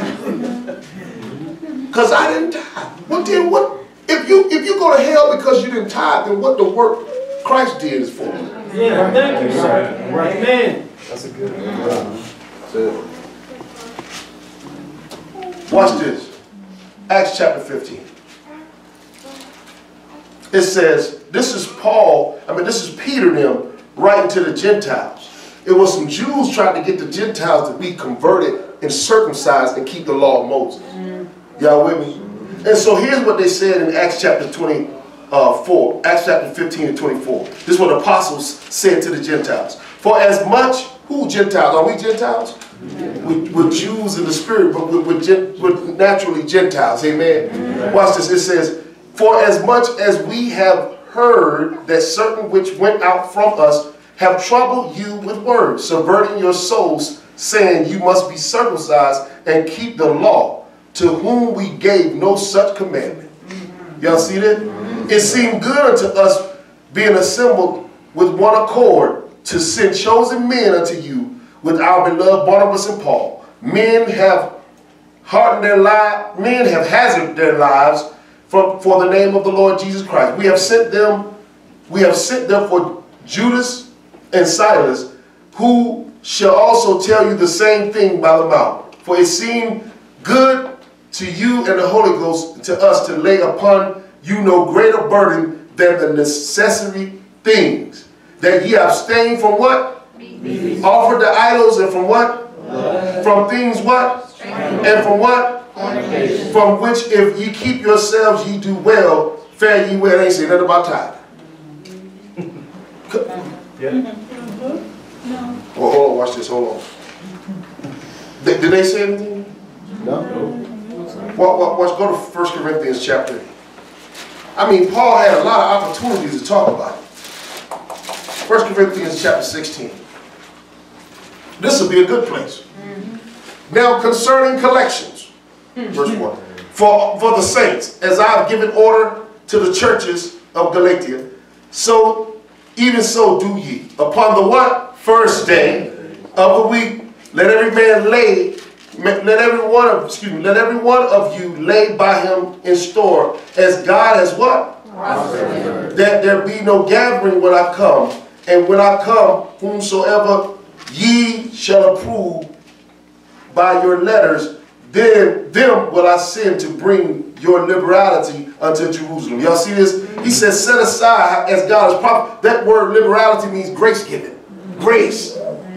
Because I didn't die. What then what? If you if you go to hell because you didn't tithe, then what the work Christ did is for you. Yeah, thank you, sir. Right, amen. That's a good one. Watch this. Acts chapter fifteen. It says, this is Paul, I mean, this is Peter and them writing to the Gentiles. It was some Jews trying to get the Gentiles to be converted and circumcised and keep the law of Moses. Mm. Y'all with me? And so here's what they said in Acts chapter twenty-four, Acts chapter fifteen and twenty-four. This is what the apostles said to the Gentiles. For as much, who Gentiles? Are we Gentiles? Yeah. We're, we're Jews in the spirit, but we're, we're, gen, we're naturally Gentiles. Amen? Mm. Watch this. It says, for as much as we have heard that certain which went out from us have troubled you with words, subverting your souls, saying you must be circumcised and keep the law, to whom we gave no such commandment. Y'all see that? It seemed good unto us, being assembled with one accord, to send chosen men unto you with our beloved Barnabas and Paul. Men have hardened their lives, men have hazarded their lives for, for the name of the Lord Jesus Christ. We have sent them, we have sent them for Judas and Silas, who shall also tell you the same thing by the mouth. For it seemed good to you and the Holy Ghost, to us, to lay upon you no greater burden than the necessary things, that ye abstain from what? Meat. Offered to idols, and from what? Blood. From things what? Strange. And from what? From which if ye keep yourselves, ye do well, fare ye well. They ain't say nothing about tithing. Yeah. Well, hold on, watch this, hold on. Did, did they say anything? No. Well, well, let's go to First Corinthians chapter. I mean, Paul had a lot of opportunities to talk about it. First Corinthians chapter sixteen. This will be a good place. Mm-hmm. Now concerning collections, verse one. For, for the saints, as I have given order to the churches of Galatia, so even so do ye. Upon the what? First day of the week, let every man lay, let every one of, excuse me, let every one of you lay by him in store, as God has what? Prospered. That there be no gathering when I come, and when I come, whomsoever ye shall approve by your letters, then them will I send to bring your liberality unto Jerusalem. Y'all see this? He says, set aside as God is proper. That word liberality means grace giving. Grace.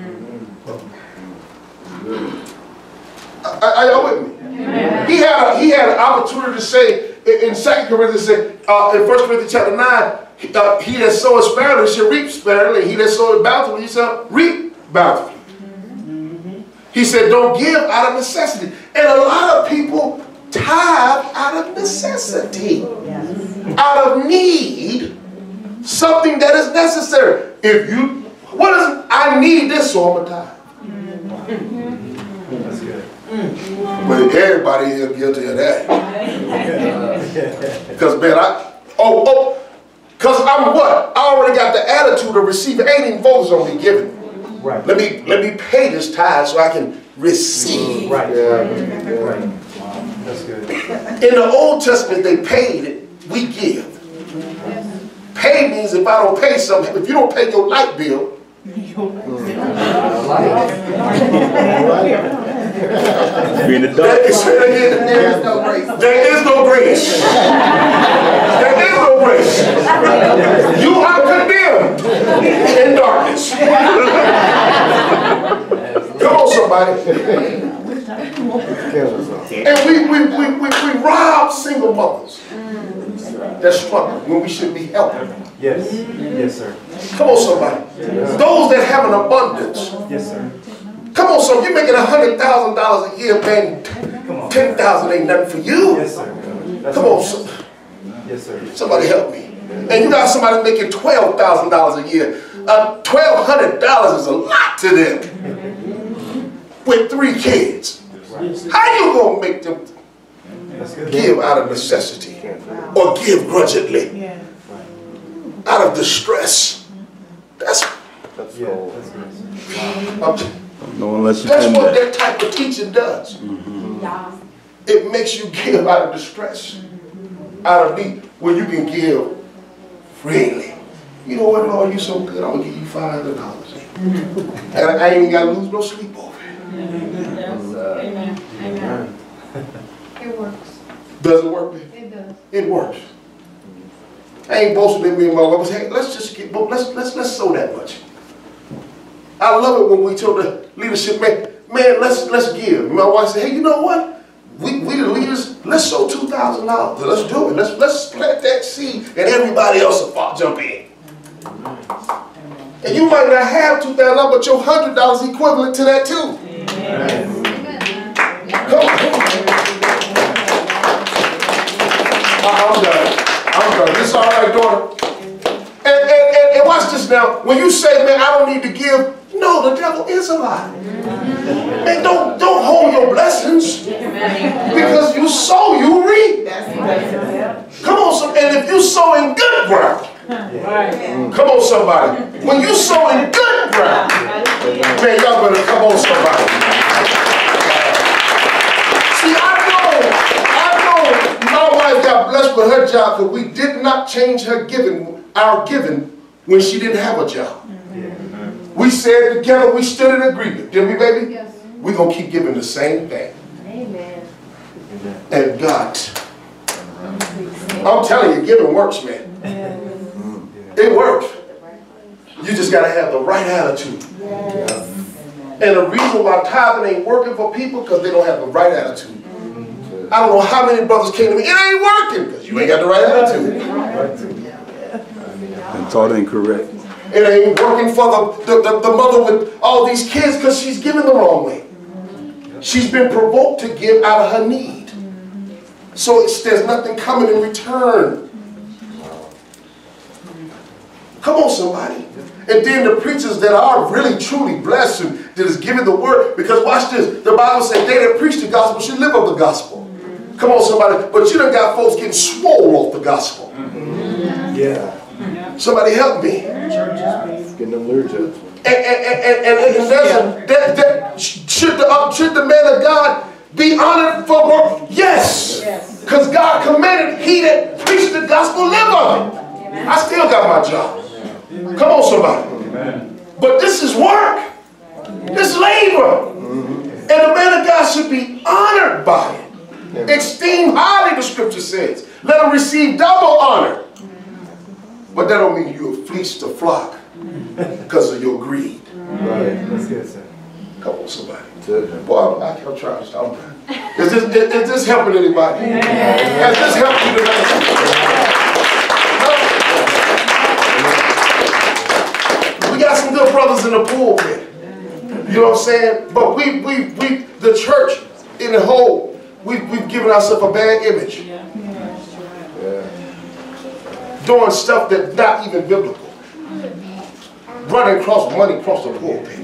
Are y'all with me? Amen. He had a, he had an opportunity to say in Second Corinthians, uh, in First Corinthians chapter nine, uh, he that soweth sparingly shall reap sparingly. He that soweth bountifully he shall reap bountifully. Mm-hmm. He said, don't give out of necessity. And a lot of people tithe out of necessity, yes. Out of need, something that is necessary. If you, what is, I need this, so I'm going to tithe. That's good. But everybody is guilty of that. Because, man, I, oh, oh, because I'm what? I already got the attitude of receiving. I ain't even focused on me giving. Right. Let me, let me pay this tithe so I can receive. Right. Yeah. Right. Wow. That's good. In the Old Testament, they paid it. We give. Pay means if I don't pay something, if you don't pay your light bill, Being the there is no grace. There is no grace. There is no grace. You are condemned in darkness. Come on, somebody. And we, we, we, we, we rob single mothers that struggle when we should be helping. Yes. Yes, sir. Come on, somebody. Yes. Those that have an abundance. Yes, sir. Come on, son. You're making a hundred thousand dollars a year, man. Ten thousand ain't nothing for you. Yes, sir. That's Come on, son. Yes, sir. Somebody help me. And you got somebody making twelve thousand dollars a year. Uh, twelve hundred dollars is a lot to them. With three kids. How you gonna make them give out of necessity or give grudgingly out of distress? That's That's yeah, that's good. I'm, No, unless you that's can what that. that type of teaching does. Mm-hmm. Yeah. It makes you give out of distress, out of need, when you can give freely. You know what, Lord, you so good, I'm gonna give you five hundred dollars. And I ain't even gotta lose no sleep over it. Amen. Amen. It works. Does it work, baby? It does. It works. I ain't boasting in me and my wife. Hey, let's just get, let's let's let's sow that much. I love it when we told the leadership, man, man, let's let's give. My wife said, hey, you know what? We we the leaders, let's sow two thousand dollars. Let's do it. Let's let's plant that seed, and everybody else will jump in. And you might not have two thousand dollars, but your hundred dollars equivalent to that too. Amen. Come on, come on. I'm done. I'm done. This all right, daughter? And, and, and, and watch this now. When you say, man, I don't need to give, no, the devil is a lie. Man, don't, don't hold your blessings. Because you sow, you reap. Come on, some, and if you sow in good ground, come on, somebody. When you sow in good ground, man, y'all better come on, somebody. See, I know, I know my wife got blessed with her job because we did not change her giving, our giving, when she didn't have a job. We said together, we stood in agreement, didn't we, baby? Yes. We're going to keep giving the same thing. Amen. And God, I'm telling you, giving works, man. It works. You just got to have the right attitude. And the reason why tithing ain't working for people, because they don't have the right attitude. I don't know how many brothers came to me, it ain't working, because you ain't got the right attitude. And taught incorrect. It ain't working for the, the, the, the mother with all these kids because she's giving the wrong way. She's been provoked to give out of her need. So it's, there's nothing coming in return. Come on, somebody. And then the preachers that are really truly blessed and that is giving the word, because watch this, the Bible says they that preach the gospel should live of the gospel. Come on, somebody. But you done got folks getting swole off the gospel. Yeah. Somebody help me. Getting them lyrics up. And, and, and, and, and there's a, that, that, should, the, uh, should the man of God be honored for work? Yes. Because God commanded he that preached the gospel live of it. I still got my job. Come on, somebody. Amen. But this is work. This is labor. And the man of God should be honored by it. Esteemed highly, the scripture says. Let him receive double honor. But that don't mean you fleece the flock because of your greed. Right. That's good, sir. Come on, somebody. Boy, I'm, I'm trying to stop. Is this, is, is this helping anybody? Has this helped you tonight? We got some good brothers in the pulpit. You know what I'm saying? But we, we, we, the church in the whole, we, we've given ourselves a bad image. Doing stuff that's not even biblical. Running across money across the pulpit.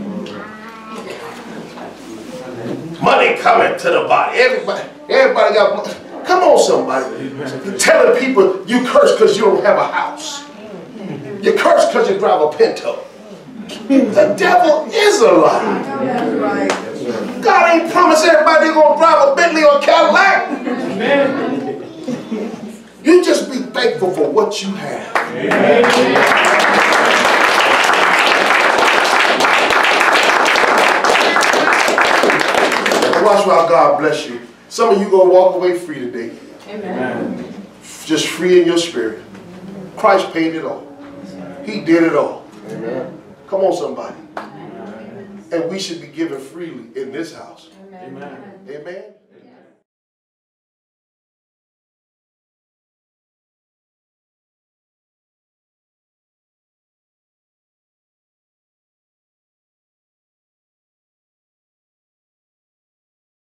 Money coming to the body. Everybody, everybody got money. Come on, somebody. Telling people you curse because you don't have a house. You curse because you drive a Pinto. The devil is a lie. God ain't promised everybody they're going to drive a Bentley or a Cadillac. Amen. You just be thankful for what you have. Amen. Watch how God bless you. Some of you going to walk away free today. Amen. Just free in your spirit. Christ paid it all. He did it all. Amen. Come on, somebody. And we should be given freely in this house. Amen. Amen.